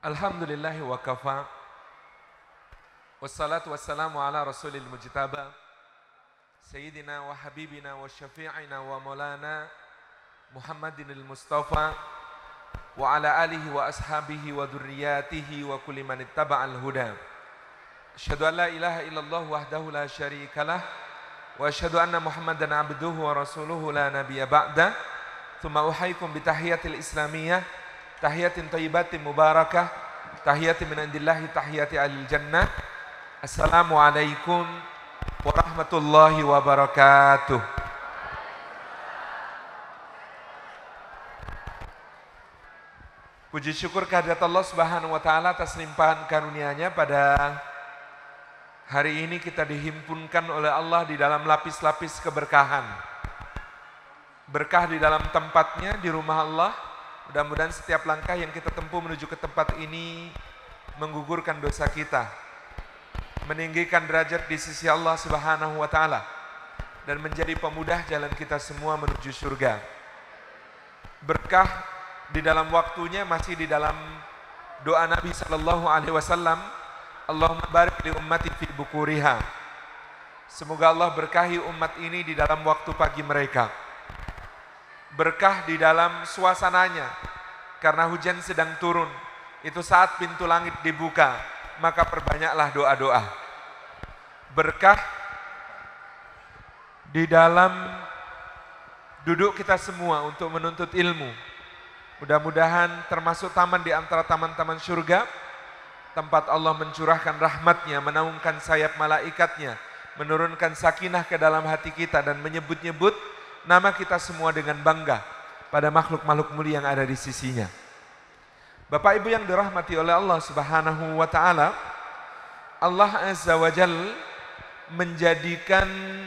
Alhamdulillahi wa kafa. Wassalatu wassalamu ala rasulil mujtaba Sayyidina wa habibina wa syafi'ina wa maulana Muhammadinil Mustafa wa ala alihi wa ashabihi wa dhurriyatihi wa kulli man ittaba'al huda. Asyhadu an la ilaha illallah wahdahu la syarikalah wa asyhadu anna Muhammadan abduhu wa rasuluhu la nabiyya ba'da. Tsumma uhayyikum bi tahiyatil islamiyah, tahiyatin thayyibatin mubarakah, tahiyatin min indillahi, tahiyati alil jannah. Assalamualaikum warahmatullahi wabarakatuh. Puji syukur kehadirat Allah Subhanahu wa taala atas limpahan karunia-Nya. Pada hari ini kita dihimpunkan oleh Allah di dalam lapis-lapis keberkahan. Berkah di dalam tempatnya, di rumah Allah. Mudah-mudahan setiap langkah yang kita tempuh menuju ke tempat ini menggugurkan dosa kita, meninggikan derajat di sisi Allah Subhanahu wa taala, dan menjadi pemudah jalan kita semua menuju surga. Berkah di dalam waktunya masih di dalam doa Nabi sallallahu alaihi wasallam, Allahumma barik li ummati fi bukuriha. Semoga Allah berkahi umat ini di dalam waktu pagi mereka. Berkah di dalam suasananya, karena hujan sedang turun. Itu saat pintu langit dibuka, maka perbanyaklah doa-doa. Berkah di dalam duduk kita semua untuk menuntut ilmu. Mudah-mudahan termasuk taman di antara taman-taman surga, tempat Allah mencurahkan rahmatnya, menaungkan sayap malaikatnya, menurunkan sakinah ke dalam hati kita, dan menyebut-nyebut nama kita semua dengan bangga pada makhluk-makhluk mulia yang ada di sisinya. Bapak Ibu yang dirahmati oleh Allah Subhanahu wa taala, Allah Azza wa Jal menjadikan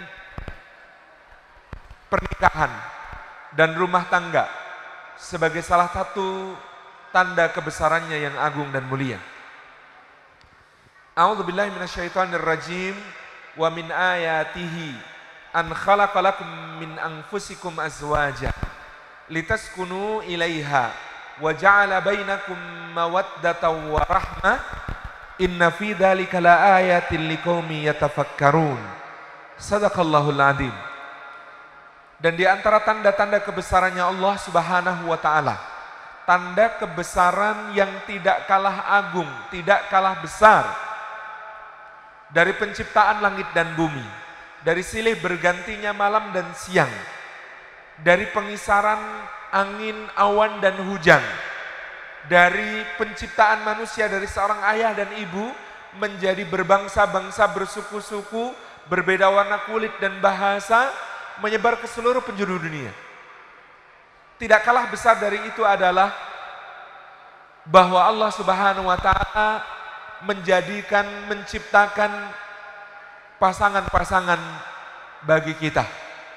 pernikahan dan rumah tangga sebagai salah satu tanda kebesarannya yang agung dan mulia. A'udzubillahi minasyaitonir rajim. Wa min ayatihi an khalaqalakum min anfusikum azwaja litaskunu ilaiha wa ja'ala bainakum mawaddatan wa rahmah inna fi dzalika laayatin liqaumin yatafakkarun. Shadaqallahul adzim. Dan di antara tanda-tanda kebesarannya Allah Subhanahu wa taala, tanda kebesaran yang tidak kalah agung, tidak kalah besar dari penciptaan langit dan bumi, dari silih bergantinya malam dan siang, dari pengisaran angin, awan, dan hujan, dari penciptaan manusia dari seorang ayah dan ibu menjadi berbangsa-bangsa, bersuku-suku, berbeda warna kulit dan bahasa, menyebar ke seluruh penjuru dunia. Tidak kalah besar dari itu adalah bahwa Allah Subhanahu wa taala menciptakan pasangan-pasangan bagi kita.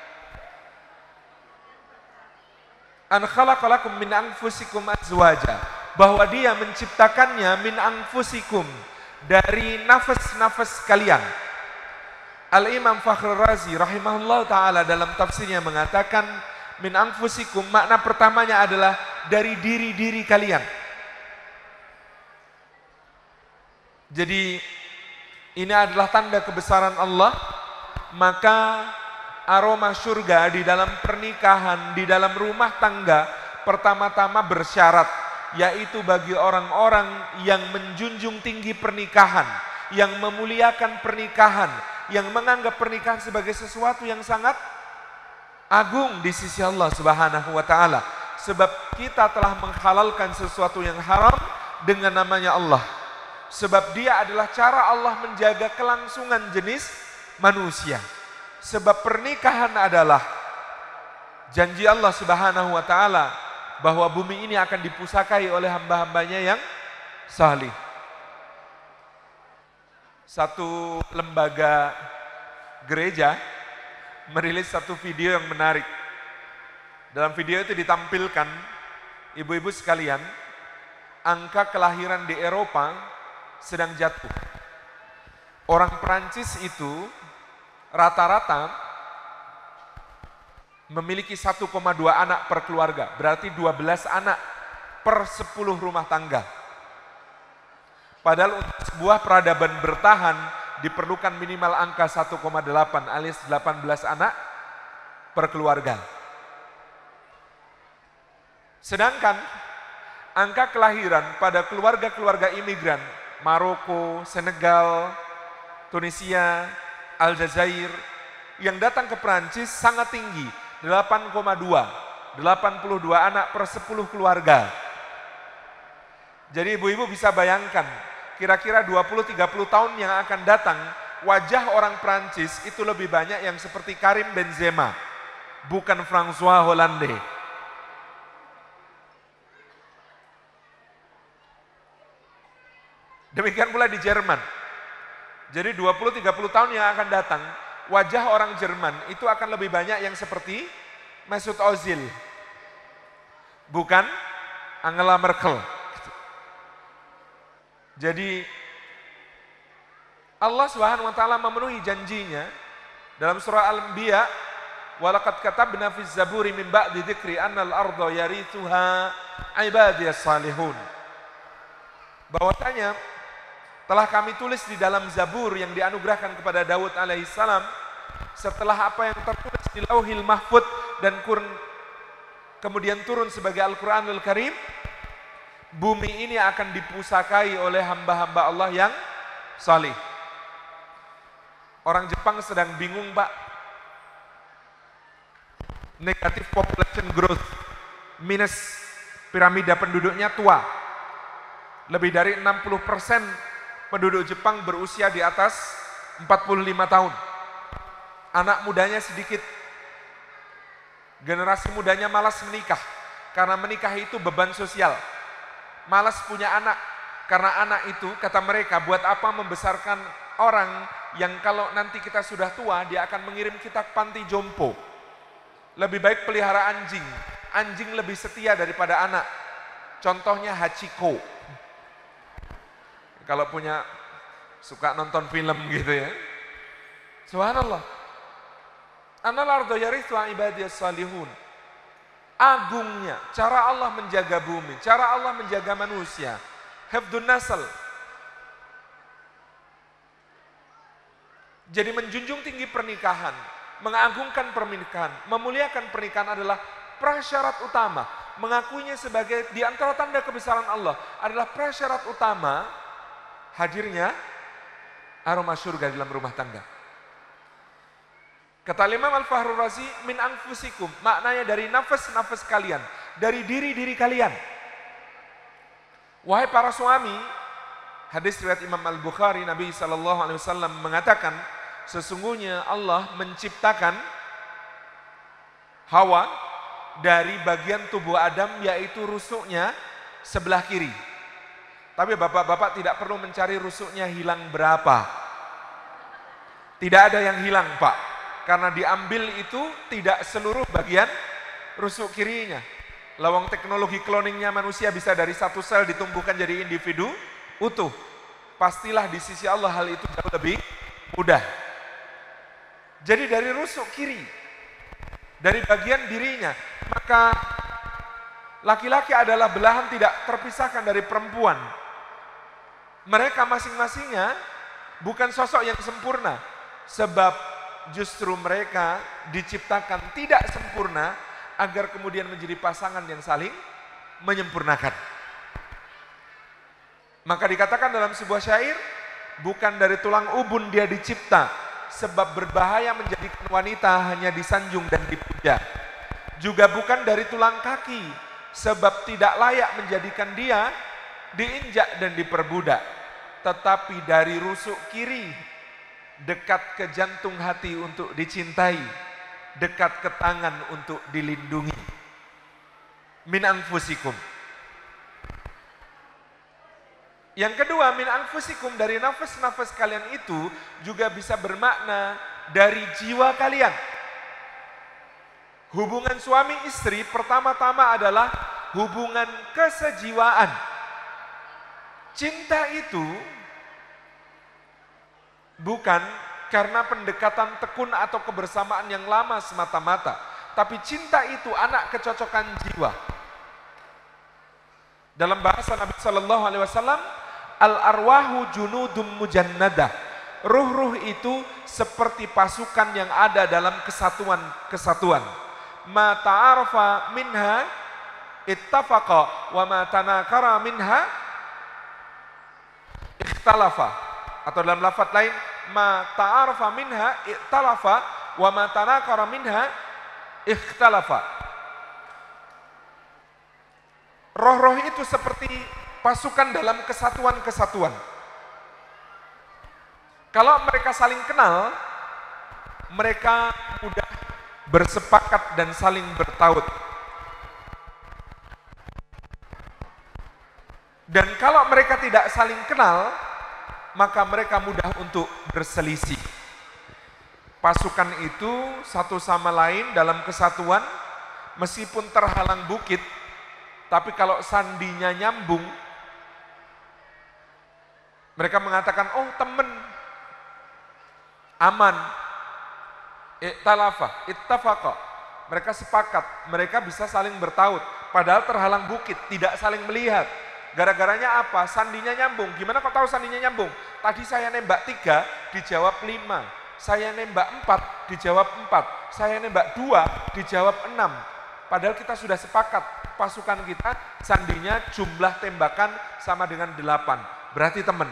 An khalaqalakum min anfusikum azwaja, bahwa Dia menciptakannya min anfusikum, dari nafas-nafas kalian. Al-Imam Fakhrul Razi rahimahullah ta'ala dalam tafsirnya mengatakan min anfusikum, makna pertamanya adalah dari diri-diri kalian. Jadi ini adalah tanda kebesaran Allah. Maka aroma surga di dalam pernikahan, di dalam rumah tangga, pertama-tama bersyarat, yaitu bagi orang-orang yang menjunjung tinggi pernikahan, yang memuliakan pernikahan, yang menganggap pernikahan sebagai sesuatu yang sangat agung di sisi Allah Subhanahu wa taala. Sebab kita telah menghalalkan sesuatu yang haram dengan namanya Allah. Sebab Dia adalah cara Allah menjaga kelangsungan jenis manusia. Sebab pernikahan adalah janji Allah Subhanahu wa taala bahwa bumi ini akan dipusakai oleh hamba-hambanya yang salih. Satu lembaga gereja merilis satu video yang menarik. Dalam video itu ditampilkan, ibu-ibu sekalian, angka kelahiran di Eropa sedang jatuh. Orang Perancis itu rata-rata memiliki 1,2 anak per keluarga, berarti 12 anak per 10 rumah tangga. Padahal untuk sebuah peradaban bertahan diperlukan minimal angka 1,8 alias 18 anak per keluarga. Sedangkan angka kelahiran pada keluarga-keluarga imigran Maroko, Senegal, Tunisia, Aljazair yang datang ke Perancis sangat tinggi, 8,2, 82 anak per 10 keluarga. Jadi ibu-ibu bisa bayangkan, kira-kira 20-30 tahun yang akan datang, wajah orang Perancis itu lebih banyak yang seperti Karim Benzema, bukan François Hollande. Demikian pula di Jerman. Jadi 20-30 tahun yang akan datang, wajah orang Jerman itu akan lebih banyak yang seperti Mesut Ozil, bukan Angela Merkel. Jadi Allah Subhanahu wa taala memenuhi janjinya dalam surah Al-Anbiya, walaqad katabna fiz zaburi min ba'di dzikri annal arda yarithuha ibadiyas salihun. Bahwasanya telah kami tulis di dalam Zabur yang dianugerahkan kepada Daud alaihissalam setelah apa yang tertulis di Lauhil Mahfud dan kemudian turun sebagai Al-Qur'anul Karim, bumi ini akan dipusakai oleh hamba-hamba Allah yang salih. Orang Jepang sedang bingung, Pak. Negative population growth, minus piramida penduduknya tua. Lebih dari 60% penduduk Jepang berusia di atas 45 tahun. Anak mudanya sedikit. Generasi mudanya malas menikah, karena menikah itu beban sosial. Malas punya anak, karena anak itu, kata mereka, buat apa membesarkan orang yang kalau nanti kita sudah tua, dia akan mengirim kita ke panti jompo. Lebih baik pelihara anjing. Anjing lebih setia daripada anak. Contohnya Hachiko. Kalau punya, suka nonton film gitu ya. Subhanallah. Annal arda yarithuha ibadiyas salihun. Agungnya cara Allah menjaga bumi, cara Allah menjaga manusia. Hifdzun nasl. Jadi menjunjung tinggi pernikahan, mengagungkan pernikahan, memuliakan pernikahan adalah prasyarat utama. Mengakuinya sebagai di antara tanda kebesaran Allah adalah prasyarat utama hadirnya aroma surga dalam rumah tangga. Kata Imam Al-Fahrur Razi, min anfusikum, maknanya dari nafas-nafas kalian, dari diri-diri kalian. Wahai para suami, hadis riwayat Imam Al-Bukhari, Nabi SAW mengatakan, sesungguhnya Allah menciptakan Hawa dari bagian tubuh Adam, yaitu rusuknya sebelah kiri. Tapi bapak-bapak tidak perlu mencari rusuknya hilang berapa. Tidak ada yang hilang, Pak. Karena diambil itu tidak seluruh bagian rusuk kirinya. Lawang teknologi cloningnya manusia bisa dari satu sel ditumbuhkan jadi individu utuh. Pastilah di sisi Allah hal itu jauh lebih mudah. Jadi dari rusuk kiri, dari bagian dirinya, maka laki-laki adalah belahan tidak terpisahkan dari perempuan. Mereka masing-masingnya bukan sosok yang sempurna, sebab justru mereka diciptakan tidak sempurna agar kemudian menjadi pasangan yang saling menyempurnakan. Maka dikatakan dalam sebuah syair, bukan dari tulang ubun dia dicipta, sebab berbahaya menjadikan wanita hanya disanjung dan dipuja. Juga bukan dari tulang kaki, sebab tidak layak menjadikan dia diinjak dan diperbudak. Tetapi dari rusuk kiri, dekat ke jantung hati untuk dicintai, dekat ke tangan untuk dilindungi. Min anfusikum. Yang kedua, min anfusikum, dari nafas-nafas kalian itu juga bisa bermakna dari jiwa kalian. Hubungan suami istri pertama-tama adalah hubungan kesejiwaan. Cinta itu bukan karena pendekatan tekun atau kebersamaan yang lama semata-mata, tapi cinta itu anak kecocokan jiwa. Dalam bahasa Nabi Shallallahu Alaihi Wasallam, Al-arwahu junudum mujannadah. Ruh-ruh itu seperti pasukan yang ada dalam kesatuan. Ma ta'arafa minha ittafaqa wa ma tanakara minha ikhtalafa. Atau dalam lafaz lain, ma ta'arafa minha iktalafa wa ma tanakara minha ikhtalafa. Roh-roh itu seperti pasukan dalam kesatuan. Kalau mereka saling kenal, mereka mudah bersepakat dan saling bertaut. Dan kalau mereka tidak saling kenal, maka mereka mudah untuk berselisih. Pasukan itu satu sama lain dalam kesatuan, meskipun terhalang bukit, tapi kalau sandinya nyambung, mereka mengatakan, oh teman, aman, ittafaqa. Mereka sepakat, mereka bisa saling bertaut, padahal terhalang bukit, tidak saling melihat. Gara-garanya apa? Sandinya nyambung. Gimana kok tahu sandinya nyambung? Tadi saya nembak 3, dijawab 5. Saya nembak 4, dijawab 4. Saya nembak 2, dijawab 6. Padahal kita sudah sepakat, pasukan kita sandinya jumlah tembakan sama dengan 8. Berarti teman.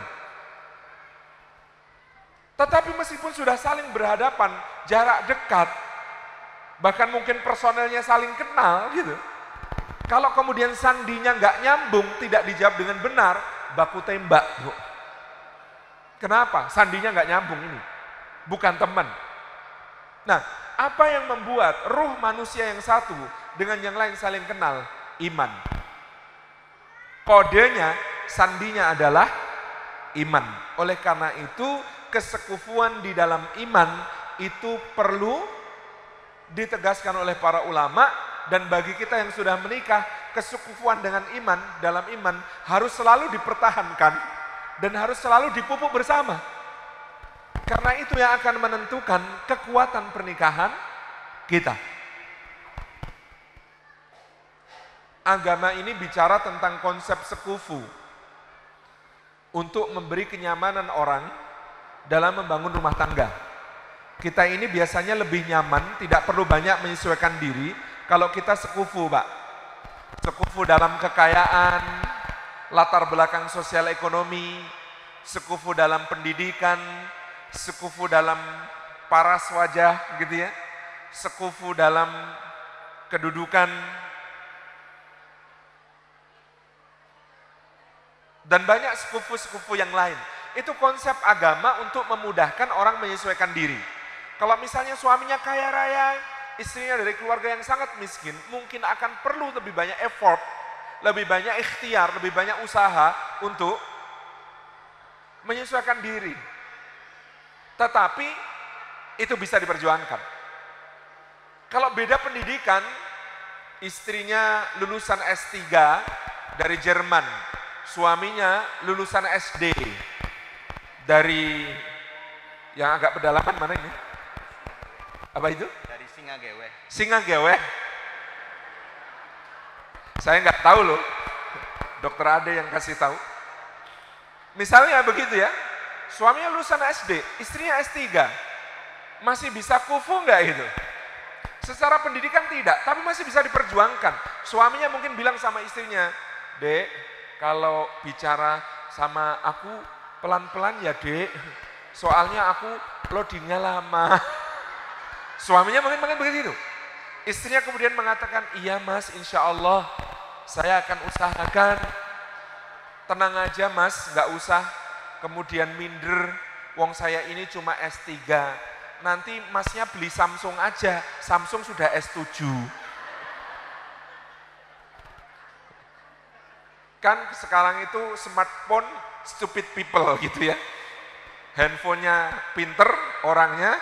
Tetapi meskipun sudah saling berhadapan, jarak dekat, bahkan mungkin personelnya saling kenal gitu. Kalau kemudian sandinya nggak nyambung, tidak dijawab dengan benar, baku tembak. Kenapa? Sandinya nggak nyambung ini. Bukan teman. Nah, apa yang membuat ruh manusia yang satu dengan yang lain saling kenal? Iman. Kodenya, sandinya adalah iman. Oleh karena itu, kesekufuan di dalam iman itu perlu ditegaskan oleh para ulama. Dan bagi kita yang sudah menikah, kesekufuan dengan iman, dalam iman harus selalu dipertahankan dan harus selalu dipupuk bersama. Karena itu yang akan menentukan kekuatan pernikahan kita. Agama ini bicara tentang konsep sekufu untuk memberi kenyamanan orang dalam membangun rumah tangga. Kita ini biasanya lebih nyaman, tidak perlu banyak menyesuaikan diri kalau kita sekufu, Pak. Sekufu dalam kekayaan, latar belakang sosial ekonomi, sekufu dalam pendidikan, sekufu dalam paras wajah gitu ya, sekufu dalam kedudukan, dan banyak sekufu-sekufu yang lain. Itu konsep agama untuk memudahkan orang menyesuaikan diri. Kalau misalnya suaminya kaya raya, istrinya dari keluarga yang sangat miskin, mungkin akan perlu lebih banyak effort, lebih banyak ikhtiar, lebih banyak usaha untuk menyesuaikan diri. Tetapi itu bisa diperjuangkan. Kalau beda pendidikan, istrinya lulusan S3 dari Jerman, suaminya lulusan SD dari yang agak pedalaman mana ini? Apa itu? Dari Singagewe. Singagewe. Saya nggak tahu loh. Dokter Ade yang kasih tahu. Misalnya begitu ya. Suaminya lulusan SD, istrinya S3. Masih bisa kufu nggak itu? Secara pendidikan tidak, tapi masih bisa diperjuangkan. Suaminya mungkin bilang sama istrinya, "Dek, kalau bicara sama aku pelan-pelan ya, Dek. Soalnya aku loadingnya lama." Suaminya mungkin begitu. Istrinya kemudian mengatakan, "Iya Mas, insya Allah saya akan usahakan." "Tenang aja Mas, nggak usah kemudian minder, wong saya ini cuma S3. Nanti Masnya beli Samsung aja, Samsung sudah S7. Kan sekarang itu smartphone stupid people gitu ya. Handphonenya pinter, orangnya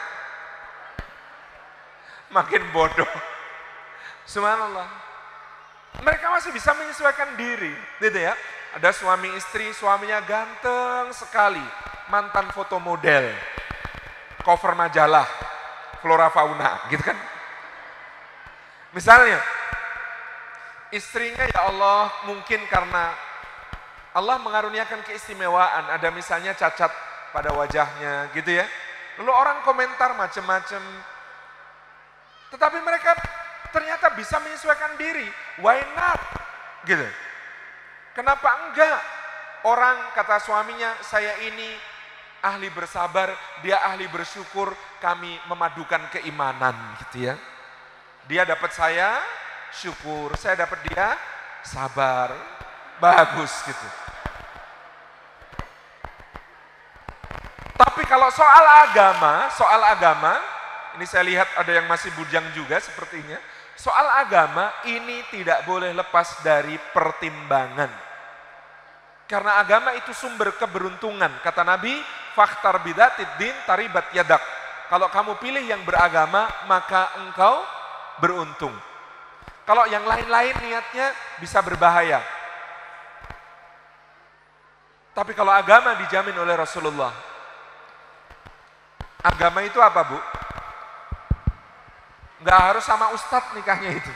makin bodoh. Subhanallah. Mereka masih bisa menyesuaikan diri, gitu ya. Ada suami istri, suaminya ganteng sekali, mantan foto model, cover majalah, Flora Fauna, gitu kan. Misalnya, istrinya ya Allah mungkin karena Allah mengaruniakan keistimewaan, ada misalnya cacat pada wajahnya gitu ya. Lalu orang komentar macam-macam. Tetapi mereka ternyata bisa menyesuaikan diri. Why not? Gitu. Kenapa enggak? Orang kata suaminya, saya ini ahli bersabar, dia ahli bersyukur, kami memadukan keimanan gitu ya. Dia dapat saya syukur, saya dapat dia sabar. Bagus gitu. Tapi kalau soal agama, ini saya lihat ada yang masih bujang juga sepertinya. Soal agama ini tidak boleh lepas dari pertimbangan. Karena agama itu sumber keberuntungan. Kata Nabi, fakhtar bidatid din taribat yadak. Kalau kamu pilih yang beragama, maka engkau beruntung. Kalau yang lain-lain niatnya bisa berbahaya. Tapi kalau agama dijamin oleh Rasulullah. Agama itu apa, Bu? Nggak harus sama ustadz nikahnya itu.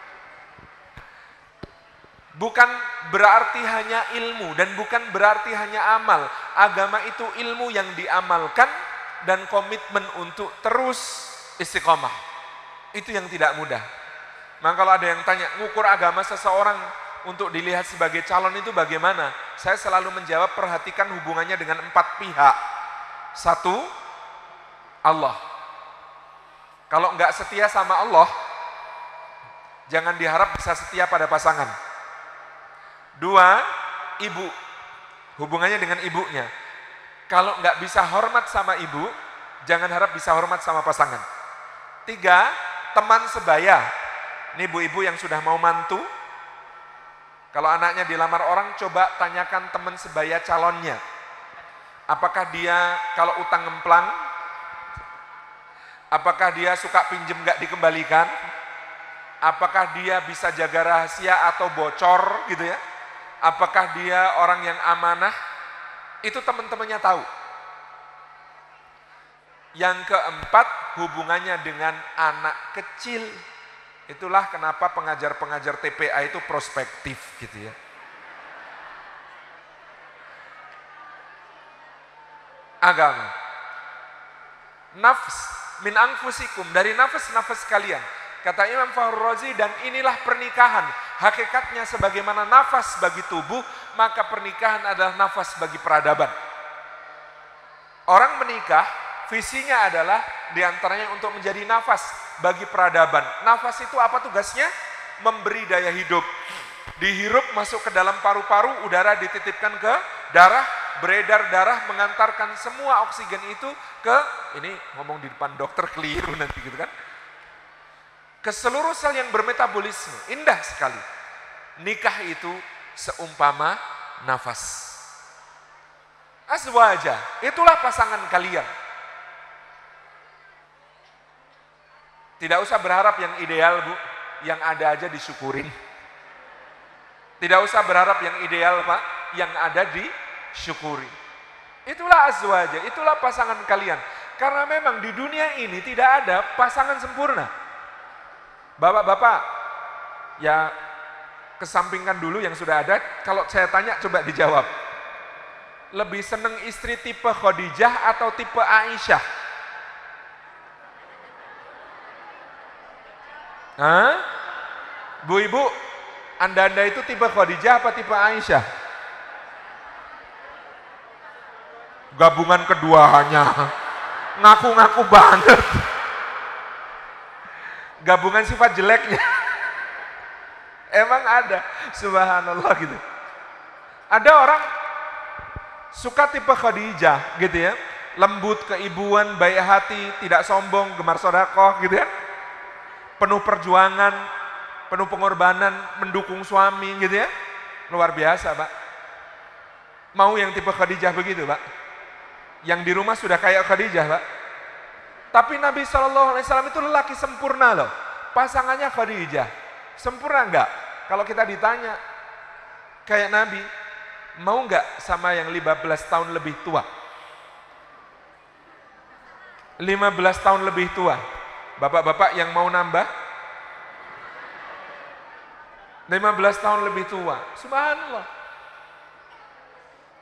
Bukan berarti hanya ilmu dan bukan berarti hanya amal. Agama itu ilmu yang diamalkan dan komitmen untuk terus istiqomah. Itu yang tidak mudah. Maka kalau ada yang tanya, ngukur agama seseorang untuk dilihat sebagai calon itu bagaimana? Saya selalu menjawab, perhatikan hubungannya dengan 4 pihak. 1, Allah. Kalau enggak setia sama Allah, jangan diharap bisa setia pada pasangan. 2, ibu. Hubungannya dengan ibunya. Kalau enggak bisa hormat sama ibu, jangan harap bisa hormat sama pasangan. 3, teman sebaya. Ini ibu-ibu yang sudah mau mantu. Kalau anaknya dilamar orang, coba tanyakan teman sebaya calonnya. Apakah dia kalau utang ngemplang? Apakah dia suka pinjem gak dikembalikan? Apakah dia bisa jaga rahasia atau bocor gitu ya? Apakah dia orang yang amanah? Itu teman-temannya tahu. Yang keempat, hubungannya dengan anak kecil. Itulah kenapa pengajar-pengajar TPA itu prospektif gitu ya. Agama. Nafs min anfusikum, dari nafas-nafas kalian. Kata Imam Fakhrul Razi, dan inilah pernikahan. Hakikatnya sebagaimana nafas bagi tubuh, maka pernikahan adalah nafas bagi peradaban. Orang menikah, visinya adalah diantaranya untuk menjadi nafas bagi peradaban. Nafas itu apa tugasnya? Memberi daya hidup. Dihirup masuk ke dalam paru-paru, udara dititipkan ke darah, beredar darah, mengantarkan semua oksigen itu ke, ini ngomong di depan dokter keliru nanti gitu kan, ke seluruh sel yang bermetabolisme. Indah sekali. Nikah itu seumpama nafas. Azwaja, itulah pasangan kalian. Tidak usah berharap yang ideal, Bu. Yang ada aja disyukurin. Tidak usah berharap yang ideal, Pak. Yang ada disyukuri. Itulah azwaja, itulah pasangan kalian. Karena memang di dunia ini tidak ada pasangan sempurna. Bapak-bapak, ya kesampingkan dulu yang sudah ada. Kalau saya tanya, coba dijawab. Lebih seneng istri tipe Khadijah atau tipe Aisyah? Hah? Bu ibu, anda itu tipe Khadijah apa tipe Aisyah? Gabungan keduanya. Ngaku-ngaku banget. Gabungan sifat jeleknya. Emang ada, subhanallah gitu. Ada orang suka tipe Khadijah gitu ya. Lembut, keibuan, baik hati, tidak sombong, gemar sedekah gitu ya. Penuh perjuangan, penuh pengorbanan, mendukung suami gitu ya. Luar biasa, Pak. Mau yang tipe Khadijah begitu, Pak? Yang di rumah sudah kayak Khadijah, Pak. Tapi Nabi SAW itu lelaki sempurna loh. Pasangannya Khadijah. Sempurna enggak? Kalau kita ditanya, kayak Nabi, mau enggak sama yang 15 tahun lebih tua? 15 tahun lebih tua. Bapak-bapak yang mau nambah? 15 tahun lebih tua. Subhanallah.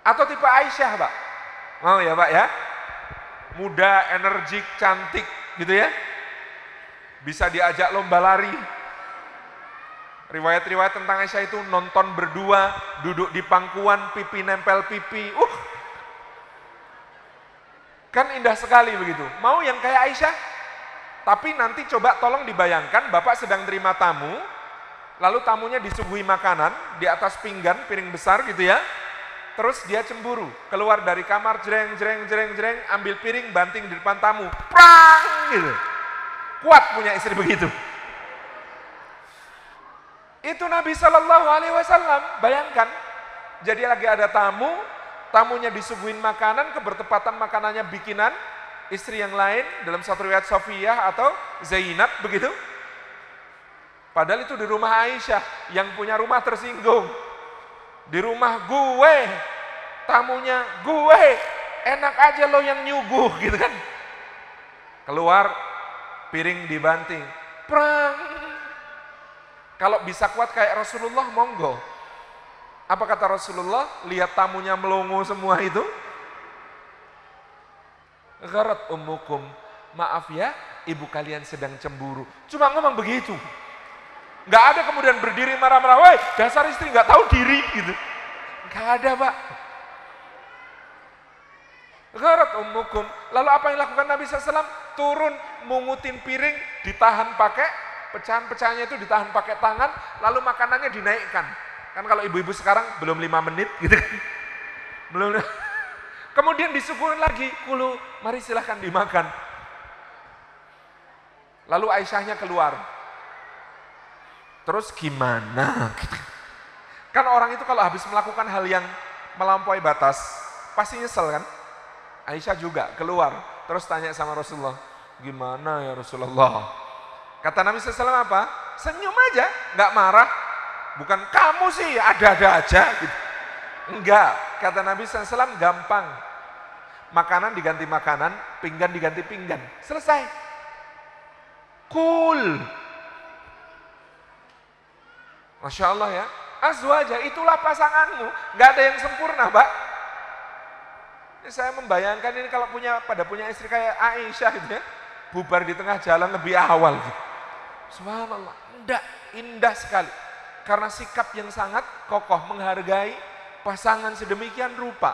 Atau tipe Aisyah, Pak? Mau ya, Pak ya? Muda, energik, cantik, gitu ya? Bisa diajak lomba lari. Riwayat-riwayat tentang Aisyah itu nonton berdua, duduk di pangkuan, pipi nempel pipi. Kan indah sekali begitu. Mau yang kayak Aisyah? Tapi nanti coba tolong dibayangkan, Bapak sedang terima tamu, lalu tamunya disuguhi makanan di atas pinggan, piring besar gitu ya. Terus dia cemburu, keluar dari kamar, jreng, ambil piring, banting di depan tamu. Prang! Gitu. Kuat punya istri begitu. Itu Nabi Shallallahu Alaihi Wasallam, bayangkan. Jadi lagi ada tamu, tamunya disuguhin makanan, kebertepatan makanannya bikinan istri yang lain, dalam satu riwayat Sofiyah atau Zainab begitu. Padahal itu di rumah Aisyah, yang punya rumah tersinggung. Di rumah gue, tamunya gue, enak aja lo yang nyuguh gitu kan. Keluar, piring dibanting, prang. Kalau bisa kuat kayak Rasulullah, monggo. Apa kata Rasulullah? Lihat tamunya melongo semua itu. Gharat ummukum, maaf ya, ibu kalian sedang cemburu. Cuma ngomong begitu. Nggak ada kemudian berdiri marah-marah, woi dasar istri nggak tahu diri gitu. Nggak ada, Pak. Gharat ummukum. Lalu apa yang dilakukan Nabi SAW? Turun, mungutin piring, ditahan pakai, pecahan-pecahannya itu ditahan pakai tangan, lalu makanannya dinaikkan. Kan kalau ibu-ibu sekarang belum 5 menit gitu kan. Belum. Kemudian disuguhin lagi, kulu, mari silahkan dimakan. Lalu Aisyahnya keluar. Terus gimana? Kan orang itu kalau habis melakukan hal yang melampaui batas, pasti nyesel kan? Aisyah juga keluar, terus tanya sama Rasulullah, gimana ya Rasulullah? Kata Nabi SAW apa? Senyum aja, nggak marah. Bukan kamu sih, ada-ada aja. Gitu. Enggak, kata Nabi SAW gampang. Makanan diganti makanan, pinggan diganti pinggan. Selesai. Cool. Masya Allah ya. Azwaja, itulah pasanganmu. Nggak ada yang sempurna, Pak. Ini saya membayangkan ini kalau pada punya istri kayak Aisyah gitu ya. Bubar di tengah jalan lebih awal gitu. Subhanallah, indah sekali. Karena sikap yang sangat kokoh menghargai pasangan sedemikian rupa.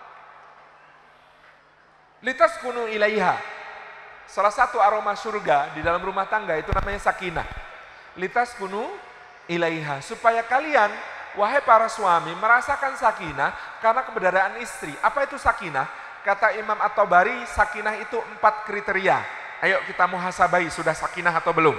Litaskunu ilaiha. Salah satu aroma surga di dalam rumah tangga itu namanya sakinah. Litaskunu ilaiha. Supaya kalian, wahai para suami, merasakan sakinah karena keberadaan istri. Apa itu sakinah? Kata Imam At-Tabari, sakinah itu 4 kriteria. Ayo kita muhasabai, sudah sakinah atau belum?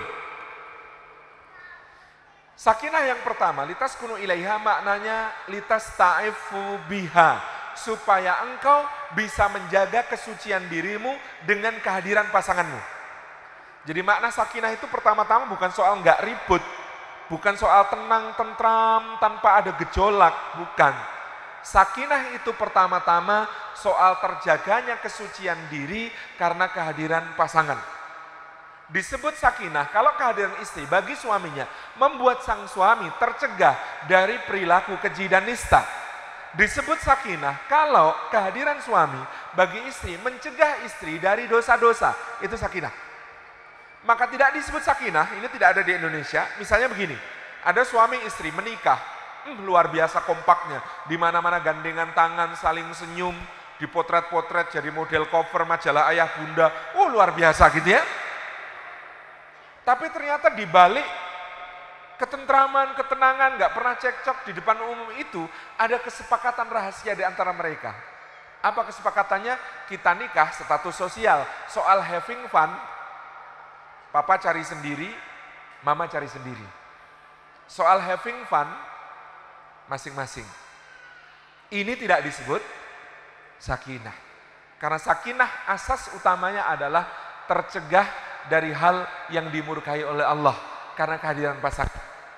Sakinah yang pertama, litaskunu ilaiha, maknanya litastaifu biha, supaya engkau bisa menjaga kesucian dirimu dengan kehadiran pasanganmu. Jadi makna sakinah itu pertama-tama bukan soal nggak ribut, bukan soal tenang, tentram, tanpa ada gejolak, bukan. Sakinah itu pertama-tama soal terjaganya kesucian diri karena kehadiran pasangan. Disebut sakinah kalau kehadiran istri bagi suaminya membuat sang suami tercegah dari perilaku keji dan nista. Disebut sakinah kalau kehadiran suami bagi istri mencegah istri dari dosa-dosa. Itu sakinah. Maka tidak disebut sakinah, ini tidak ada di Indonesia. Misalnya begini, ada suami istri menikah, luar biasa kompaknya, di mana-mana gandengan tangan, saling senyum, dipotret-potret jadi model cover majalah Ayah Bunda, luar biasa gitu ya. Tapi ternyata di balik ketentraman, ketenangan, nggak pernah cekcok di depan umum itu, ada kesepakatan rahasia di antara mereka. Apa kesepakatannya? Kita nikah status sosial, soal having fun, papa cari sendiri, mama cari sendiri. Soal having fun, masing-masing. Ini tidak disebut sakinah. Karena sakinah asas utamanya adalah tercegah dari hal yang dimurkai oleh Allah karena kehadiran pasangan.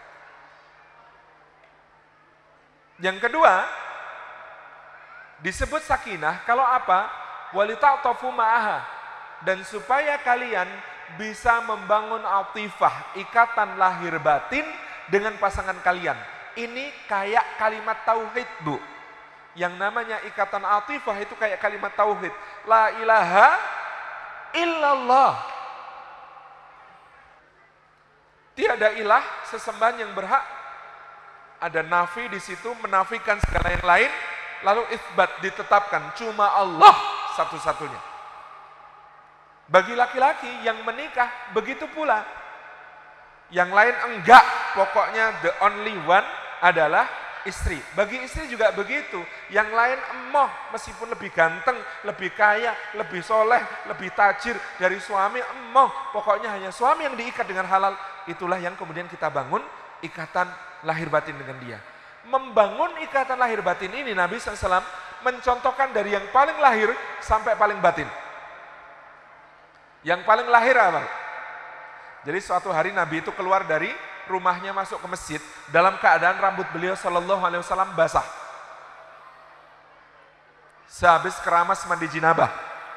Yang kedua, disebut sakinah kalau apa? Walita'tafu ma'aha, dan supaya kalian bisa membangun atifah, ikatan lahir batin dengan pasangan kalian. Ini kayak kalimat tauhid, Bu. Yang namanya ikatan atifah itu kayak kalimat tauhid. La ilaha illallah. Tiada ilah sesembahan yang berhak. Ada nafi di situ menafikan segala yang lain, lalu itsbat ditetapkan cuma Allah satu-satunya. Bagi laki-laki yang menikah begitu pula. Yang lain enggak, pokoknya the only one adalah istri. Bagi istri juga begitu. Yang lain emoh, meskipun lebih ganteng, lebih kaya, lebih soleh, lebih tajir dari suami, emoh. Pokoknya hanya suami yang diikat dengan halal. Itulah yang kemudian kita bangun ikatan lahir batin dengan dia. Membangun ikatan lahir batin ini Nabi SAW mencontohkan dari yang paling lahir sampai paling batin. Yang paling lahir apa? Jadi suatu hari Nabi itu keluar dari rumahnya masuk ke masjid dalam keadaan rambut beliau Shallallahu Alaihi Wasallam basah. Sehabis keramas mandi jinabah.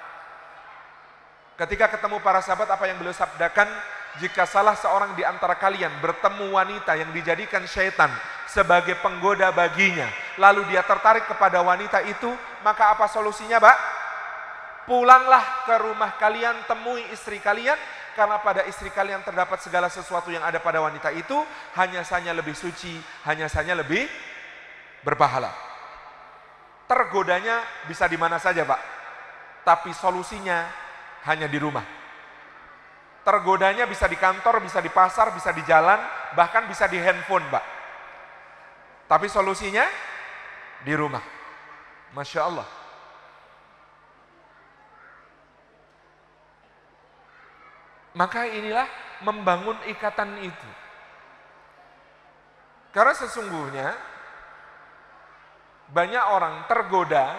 Ketika ketemu para sahabat, apa yang beliau sabdakan? Jika salah seorang di antara kalian bertemu wanita yang dijadikan syaitan sebagai penggoda baginya, lalu dia tertarik kepada wanita itu, maka apa solusinya, Pak? Pulanglah ke rumah kalian, temui istri kalian, karena pada istri kalian terdapat segala sesuatu yang ada pada wanita itu, hanya saja lebih suci, hanya saja lebih berpahala. Tergodanya bisa di mana saja, Pak. Tapi solusinya hanya di rumah. Tergodanya bisa di kantor, bisa di pasar, bisa di jalan, bahkan bisa di handphone, Pak. Tapi solusinya di rumah. Masya Allah. Maka inilah membangun ikatan itu. Karena sesungguhnya banyak orang tergoda,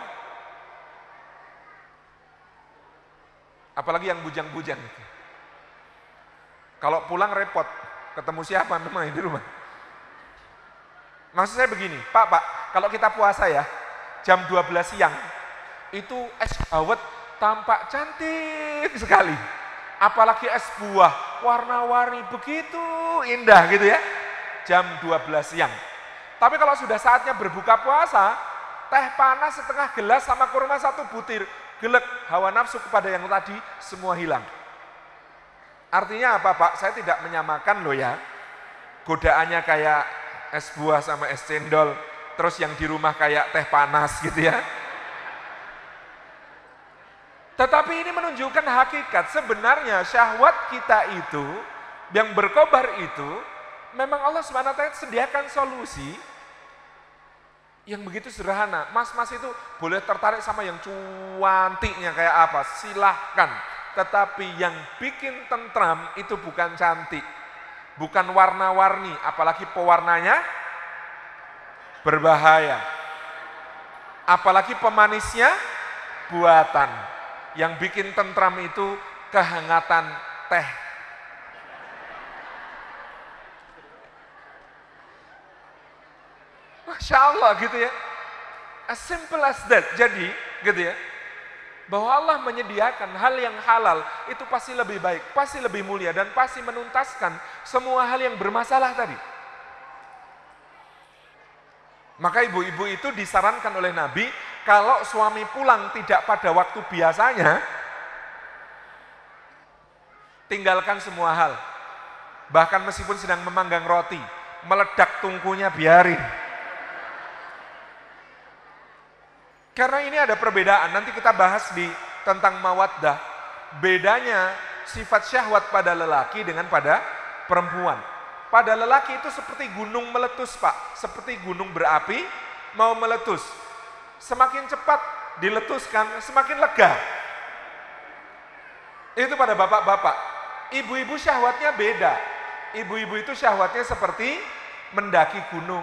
apalagi yang bujang-bujang itu. Kalau pulang repot, ketemu siapa memang di rumah. Maksud saya begini, Pak, kalau kita puasa ya, jam 12 siang, itu es dawet tampak cantik sekali. Apalagi es buah, warna-warni begitu indah gitu ya, jam 12 siang. Tapi kalau sudah saatnya berbuka puasa, teh panas setengah gelas sama kurma 1 butir, gelek, hawa nafsu kepada yang tadi semua hilang. Artinya apa, Pak? Saya tidak menyamakan loh ya. Godaannya kayak es buah sama es cendol, terus yang di rumah kayak teh panas gitu ya. Tetapi ini menunjukkan hakikat sebenarnya syahwat kita itu yang berkobar itu memang Allah SWT sediakan solusi yang begitu sederhana. Mas-mas itu boleh tertarik sama yang cuantiknya kayak apa, silahkan. Tetapi yang bikin tentram itu bukan cantik, bukan warna-warni, apalagi pewarnanya berbahaya, apalagi pemanisnya buatan. Yang bikin tentram itu kehangatan teh. Masya Allah gitu ya. As simple as that. Jadi gitu ya, bahwa Allah menyediakan hal yang halal itu pasti lebih baik, pasti lebih mulia, dan pasti menuntaskan semua hal yang bermasalah tadi. Maka ibu-ibu itu disarankan oleh Nabi, kalau suami pulang tidak pada waktu biasanya, tinggalkan semua hal. Bahkan meskipun sedang memanggang roti, meledak tungkunya biarin. Karena ini ada perbedaan, nanti kita bahas tentang mawaddah. Bedanya sifat syahwat pada lelaki dengan pada perempuan. Pada lelaki itu seperti gunung meletus, Pak. Seperti gunung berapi mau meletus. Semakin cepat diletuskan, semakin lega. Itu pada bapak-bapak. Ibu-ibu syahwatnya beda. Ibu-ibu itu syahwatnya seperti mendaki gunung.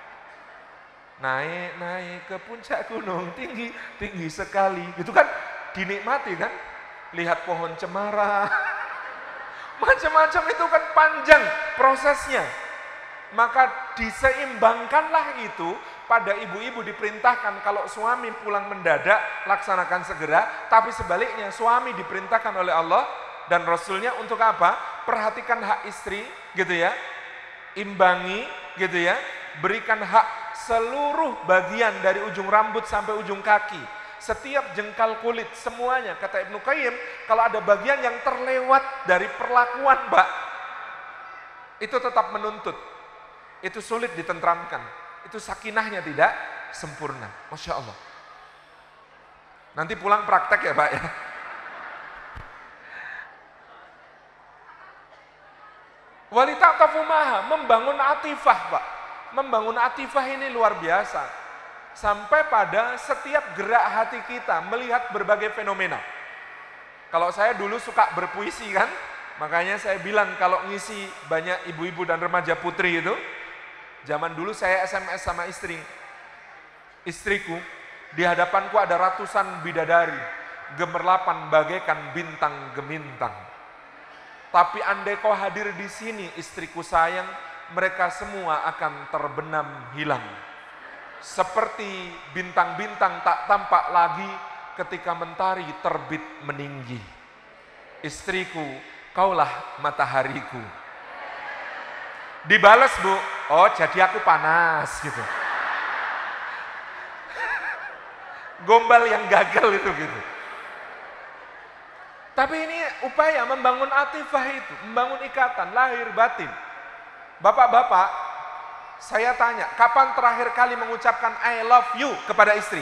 Naik ke puncak gunung, tinggi sekali. Gitu kan dinikmati kan. Lihat pohon cemara. Macam-macam itu kan panjang prosesnya. Maka diseimbangkanlah itu. Pada ibu-ibu diperintahkan kalau suami pulang mendadak, laksanakan segera. Tapi sebaliknya suami diperintahkan oleh Allah dan Rasulnya untuk apa? Perhatikan hak istri gitu ya. Imbangi gitu ya. Berikan hak seluruh bagian dari ujung rambut sampai ujung kaki, setiap jengkal kulit, semuanya. Kata Ibnu Qayyim, kalau ada bagian yang terlewat dari perlakuan, Mbak, itu tetap menuntut. Itu sulit ditentramkan. Itu sakinahnya tidak sempurna. Masya Allah. Nanti pulang praktek ya, Pak ya. Walita'tafu maha, membangun atifah, Pak. Membangun atifah ini luar biasa. Sampai pada setiap gerak hati kita melihat berbagai fenomena. Kalau saya dulu suka berpuisi kan, makanya saya bilang kalau ngisi banyak ibu-ibu dan remaja putri itu, zaman dulu saya SMS sama istriku, di hadapanku ada ratusan bidadari, gemerlapan bagaikan bintang gemintang. Tapi andai kau hadir di sini, istriku sayang, mereka semua akan terbenam hilang. Seperti bintang-bintang tak tampak lagi ketika mentari terbit meninggi. Istriku, kaulah matahariku. Dibalas, Bu, oh jadi aku panas gitu. Gombal yang gagal itu gitu. Tapi ini upaya membangun atifah itu, membangun ikatan lahir batin. Bapak-bapak, saya tanya, kapan terakhir kali mengucapkan I love you kepada istri?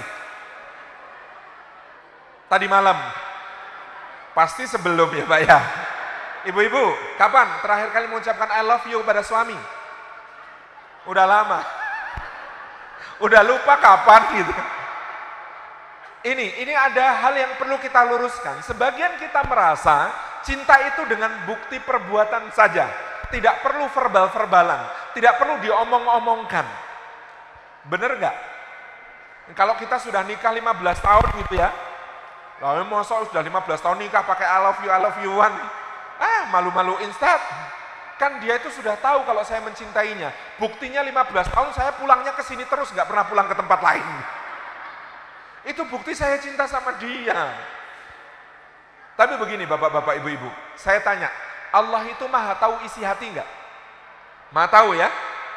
Tadi malam. Pasti sebelum ya, Pak ya. Ibu-ibu, kapan terakhir kali mengucapkan I love you kepada suami? Udah lama. Udah lupa kapan gitu. Ini ada hal yang perlu kita luruskan. Sebagian kita merasa cinta itu dengan bukti perbuatan saja. Tidak perlu verbal-verbalan. Tidak perlu diomong-omongkan. Bener gak? Kalau kita sudah nikah 15 tahun gitu ya. Lalu masa sudah 15 tahun nikah pakai I love you one. Malu-maluin Ustaz. Kan dia itu sudah tahu kalau saya mencintainya. Buktinya 15 tahun saya pulangnya ke sini terus, gak pernah pulang ke tempat lain. Itu bukti saya cinta sama dia. Tapi begini bapak-bapak, ibu-ibu, saya tanya, Allah itu maha tahu isi hati enggak? Maha tahu ya?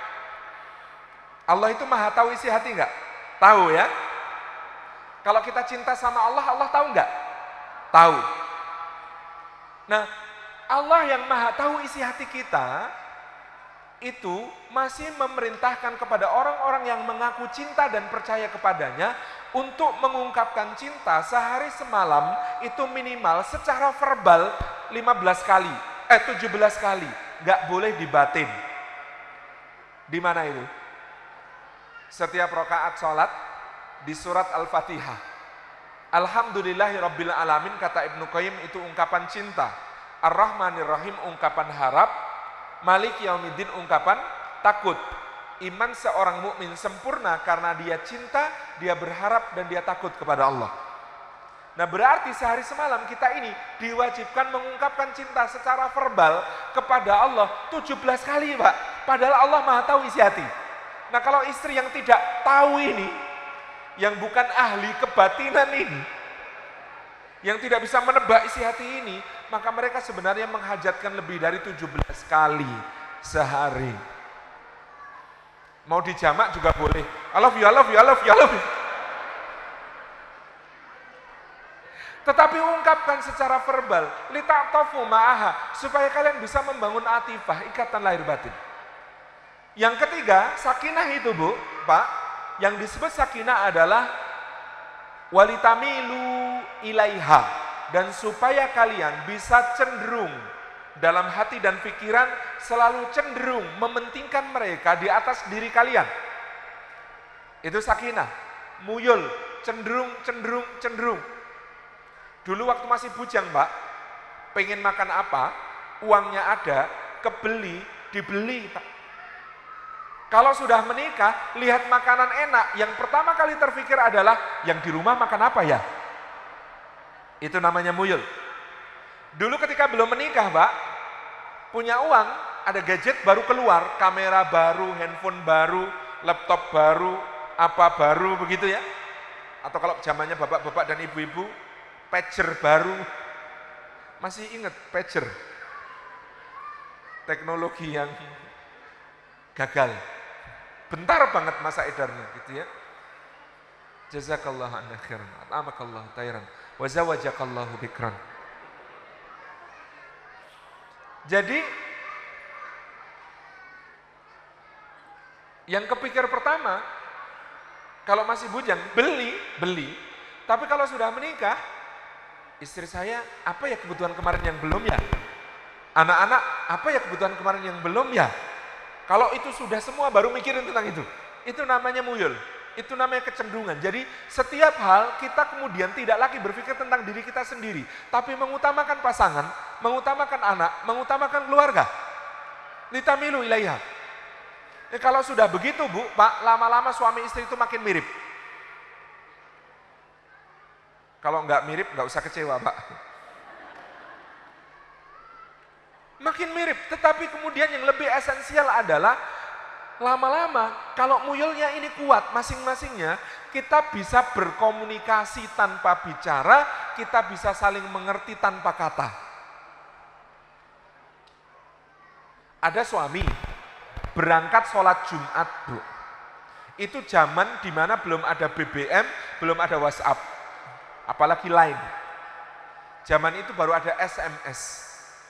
Allah itu maha tahu isi hati enggak? Tahu ya? Kalau kita cinta sama Allah, Allah tahu enggak? Tahu. Nah, Allah yang maha tahu isi hati kita, itu masih memerintahkan kepada orang-orang yang mengaku cinta dan percaya kepadanya untuk mengungkapkan cinta sehari semalam itu minimal secara verbal 17 kali, nggak boleh dibatin. Di mana itu? Setiap rakaat sholat di surat Al-Fatihah. Alhamdulillahirabbil alamin kata Ibnu Qayyim itu ungkapan cinta. Ar-Rahmanir Rahim ungkapan harap. Malik Yaumiddin ungkapan takut. Iman seorang mukmin sempurna karena dia cinta, dia berharap dan dia takut kepada Allah. Nah, berarti sehari semalam kita ini diwajibkan mengungkapkan cinta secara verbal kepada Allah 17 kali, Pak. Padahal Allah Maha tahu isi hati. Nah, kalau istri yang tidak tahu ini, yang bukan ahli kebatinan ini, yang tidak bisa menebak isi hati ini, maka mereka sebenarnya menghajatkan lebih dari 17 kali sehari. Mau dijamak juga boleh. I love you, I love you, I love you, I love you. Tetapi ungkapkan secara verbal, lita'tafu ma'aha, supaya kalian bisa membangun atifah, ikatan lahir batin. Yang ketiga, sakinah itu, Bu, Pak, yang disebut sakinah adalah walitamilu ilaiha, dan supaya kalian bisa cenderung dalam hati dan pikiran selalu cenderung mementingkan mereka di atas diri kalian. Itu sakinah. Muyul, cenderung. Dulu waktu masih bujang, Mbak, pengen makan apa, uangnya ada, dibeli, Pak. Kalau sudah menikah, lihat makanan enak, yang pertama kali terpikir adalah, yang di rumah makan apa ya? Itu namanya muyul. Dulu ketika belum menikah, Mbak, punya uang, ada gadget baru keluar, kamera baru, handphone baru, laptop baru, apa baru begitu ya. Atau kalau zamannya bapak-bapak dan ibu-ibu, pager baru. Masih ingat pager? Teknologi yang gagal. bentar banget masa edarnya gitu ya. Jazakallahu anna khairan, at'amakallahu khairan, wa zawajakallahu bikran. Jadi yang kepikir pertama, kalau masih bujang, beli. Tapi kalau sudah menikah, istri saya, apa ya kebutuhan kemarin yang belum ya? Anak-anak, apa ya kebutuhan kemarin yang belum ya? Kalau itu sudah semua, baru mikirin tentang itu. Itu namanya muyul, itu namanya kecenderungan. Jadi setiap hal kita kemudian tidak lagi berpikir tentang diri kita sendiri, tapi mengutamakan pasangan, mengutamakan anak, mengutamakan keluarga. Litamilu ilaiha. Kalau sudah begitu Bu, Pak, lama-lama suami istri itu makin mirip. Kalau enggak mirip, enggak usah kecewa Pak. Makin mirip, tetapi kemudian yang lebih esensial adalah lama-lama kalau muyulnya ini kuat masing-masingnya, kita bisa berkomunikasi tanpa bicara, kita bisa saling mengerti tanpa kata. Ada suami berangkat sholat Jumat Bu, itu zaman dimana belum ada BBM, belum ada WhatsApp, apalagi Line. Zaman itu baru ada SMS.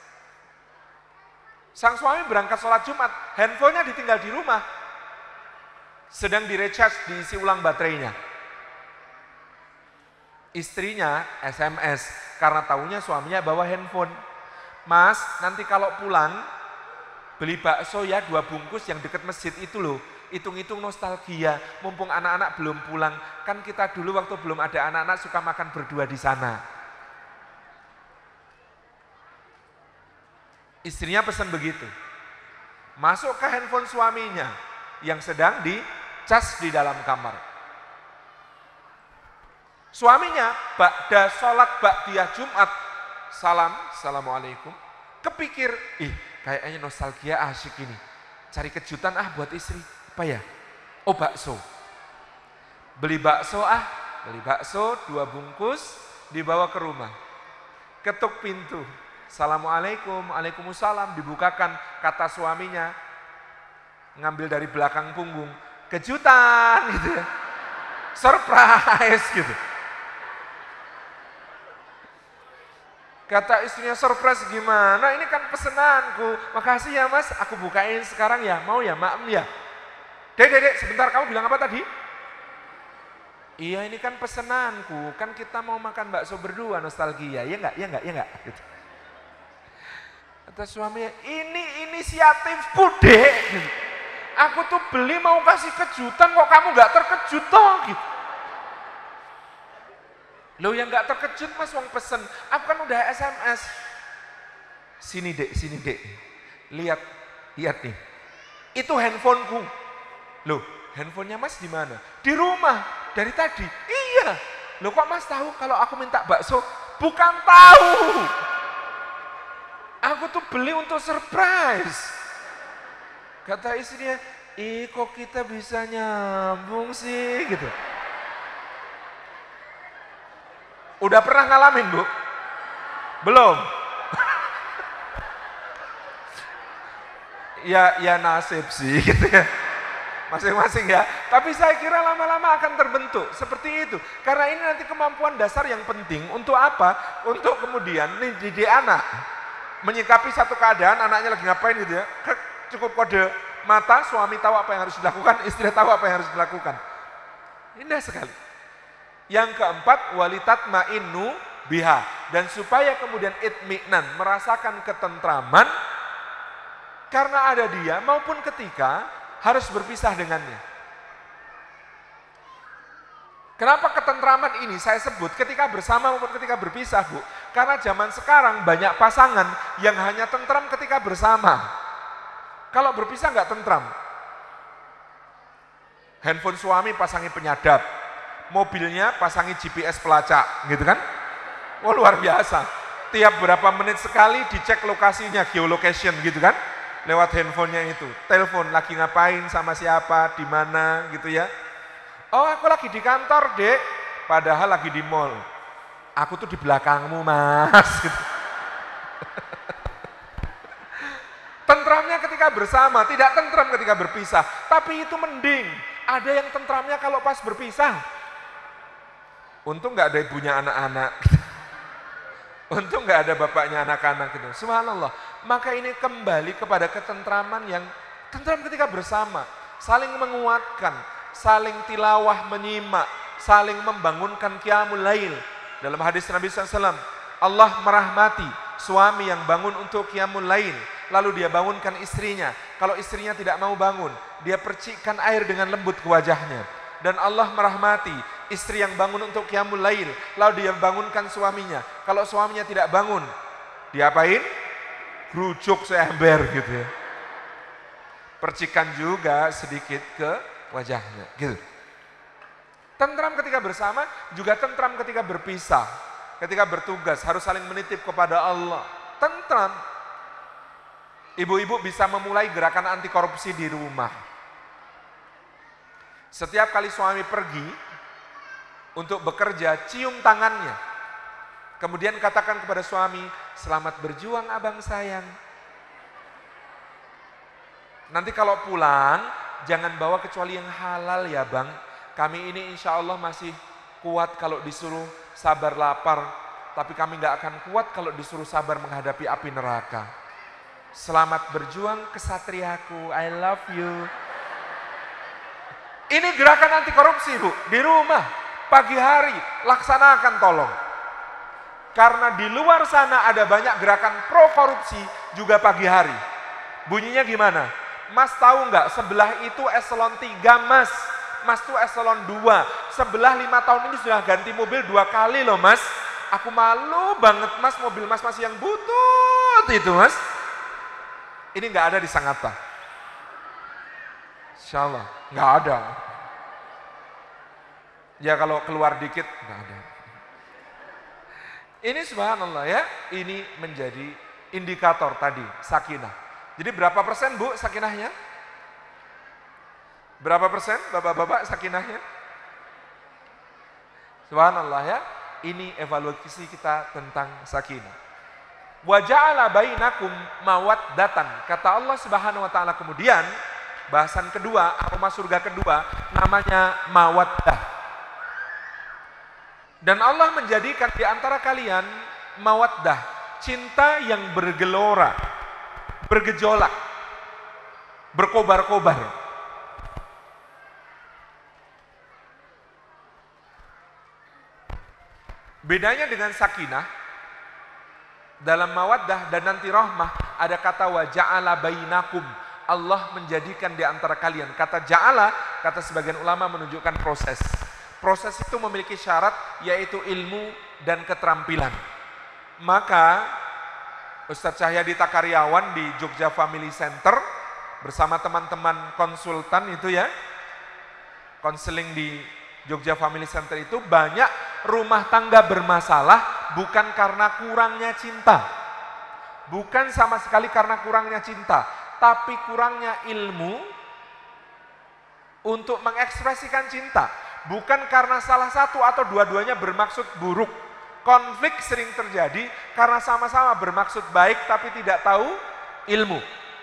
Sang suami berangkat sholat Jumat, handphonenya ditinggal di rumah, sedang di-recharge, diisi ulang baterainya. Istrinya SMS, karena tahunya suaminya bawa handphone. Mas, nanti kalau pulang, beli bakso ya 2 bungkus yang dekat masjid itu loh. Hitung-hitung nostalgia, mumpung anak-anak belum pulang. Kan kita dulu waktu belum ada anak-anak suka makan berdua di sana. Istrinya pesan begitu. Masuk ke handphone suaminya yang sedang dicas di dalam kamar. Suaminya ba'da sholat ba'diyah Jumat, assalamualaikum. Kepikir, kayaknya nostalgia asyik ini. Cari kejutan buat istri. Apa ya? Oh bakso. Beli bakso 2 bungkus, dibawa ke rumah. Ketuk pintu. Assalamualaikum, waalaikumsalam, dibukakan, kata suaminya, ngambil dari belakang punggung, kejutan gitu ya, surprise gitu. Kata istrinya, surprise gimana, ini kan pesenanku, makasih ya mas, aku bukain sekarang ya, mau ya, maem ya. Dek, sebentar, kamu bilang apa tadi? Iya ini kan pesenanku, kan kita mau makan bakso berdua, nostalgia, ya enggak gitu. Kata suaminya, ini inisiatifku dek, aku tuh beli mau kasih kejutan kok kamu gak terkejut toh gitu. Loh yang gak terkejut mas, wong pesen, aku kan udah SMS. Sini dek, lihat nih, itu handphoneku. Loh handphonenya mas di mana? Di rumah, dari tadi. Iya, loh kok mas tahu kalau aku minta bakso? Bukan tahu. Aku tuh beli untuk surprise. Kata istrinya, kok kita bisa nyambung sih gitu. Udah pernah ngalamin Bu? Belum? ya nasib sih gitu ya. Masing-masing ya. Tapi saya kira lama-lama akan terbentuk seperti itu. Karena ini nanti kemampuan dasar yang penting untuk apa? Untuk kemudian didik anak. Menyikapi satu keadaan, anaknya lagi ngapain gitu ya, cukup kode mata, suami tahu apa yang harus dilakukan, istri tahu apa yang harus dilakukan. Indah sekali. Yang keempat, walitatma'innu biha, dan supaya kemudian itmi'nan, merasakan ketentraman, karena ada dia maupun ketika harus berpisah dengannya. Kenapa ketentraman ini saya sebut ketika bersama maupun ketika berpisah Bu? Karena zaman sekarang banyak pasangan yang hanya tentram ketika bersama. Kalau berpisah nggak tentram. Handphone suami pasangi penyadap, mobilnya pasangi GPS pelacak, gitu kan? Wah luar biasa. Tiap berapa menit sekali dicek lokasinya, geolocation gitu kan? Lewat handphonenya itu. Telepon lagi ngapain sama siapa, di mana gitu ya. Oh aku lagi di kantor dek, padahal lagi di mall. Aku tuh di belakangmu mas. Gitu. Tentramnya ketika ketika bersama, tidak tentram ketika berpisah. Tapi itu mending. Ada yang tentramnya kalau pas berpisah. Untung nggak ada ibunya anak-anak. Untung nggak ada bapaknya anak-anak gitu. Subhanallah. Maka ini kembali kepada ketentraman yang tentram ketika bersama. Saling menguatkan, saling tilawah menyimak, saling membangunkan qiyamul lail. Dalam hadis Nabi SAW, Allah merahmati suami yang bangun untuk qiyamul lail. Lalu dia bangunkan istrinya. Kalau istrinya tidak mau bangun, dia percikkan air dengan lembut ke wajahnya. Dan Allah merahmati istri yang bangun untuk qiyamul lail, lalu dia bangunkan suaminya. Kalau suaminya tidak bangun, diapain? Rujuk seember gitu ya. Percikan juga sedikit ke wajahnya gitu. Tentram ketika bersama, juga tentram ketika berpisah. Ketika bertugas harus saling menitip kepada Allah. Tentram. Ibu-ibu bisa memulai gerakan anti korupsi di rumah. Setiap kali suami pergi untuk bekerja, cium tangannya. Kemudian katakan kepada suami, selamat berjuang abang sayang. Nanti kalau pulang, jangan bawa kecuali yang halal ya bang. Kami ini insya Allah masih kuat kalau disuruh sabar lapar. Tapi kami gak akan kuat kalau disuruh sabar menghadapi api neraka. Selamat berjuang kesatriaku, I love you. Ini gerakan anti korupsi bu, di rumah, pagi hari, laksanakan tolong. Karena di luar sana ada banyak gerakan pro korupsi juga pagi hari. Bunyinya gimana? Mas tahu nggak, sebelah itu eselon 3 mas. Mas tuh eselon 2. Sebelah 5 tahun ini sudah ganti mobil 2 kali loh mas. Aku malu banget mas, mobil mas masih yang butut itu mas. Ini nggak ada di Sangatta. Insya Allah, nggak ada. Ya kalau keluar dikit, nggak ada. Ini subhanallah ya, ini menjadi indikator tadi, sakinah. Jadi berapa persen bu sakinahnya? Berapa persen bapak-bapak sakinahnya? Subhanallah ya, ini evaluasi kita tentang sakinah. Wa ja'ala bainakum mawaddatan. Kata Allah Subhanahu wa taala kemudian, bahasan kedua, aroma surga kedua namanya mawaddah. Dan Allah menjadikan di antara kalian mawaddah, cinta yang bergelora, bergejolak, berkobar-kobar. Bedanya dengan sakinah, dalam mawaddah dan nanti rahmah ada kata wa ja'ala bainakum. Allah menjadikan di antara kalian. Kata ja'ala, kata sebagian ulama menunjukkan proses. Proses itu memiliki syarat yaitu ilmu dan keterampilan. Maka Ustadz Cahyadi Takaryawan di Jogja Family Center bersama teman-teman konsultan itu ya, konseling di Jogja Family Center itu banyak rumah tangga bermasalah bukan karena kurangnya cinta. Bukan sama sekali karena kurangnya cinta, tapi kurangnya ilmu untuk mengekspresikan cinta. Bukan karena salah satu atau dua-duanya bermaksud buruk. Konflik sering terjadi karena sama-sama bermaksud baik tapi tidak tahu ilmu.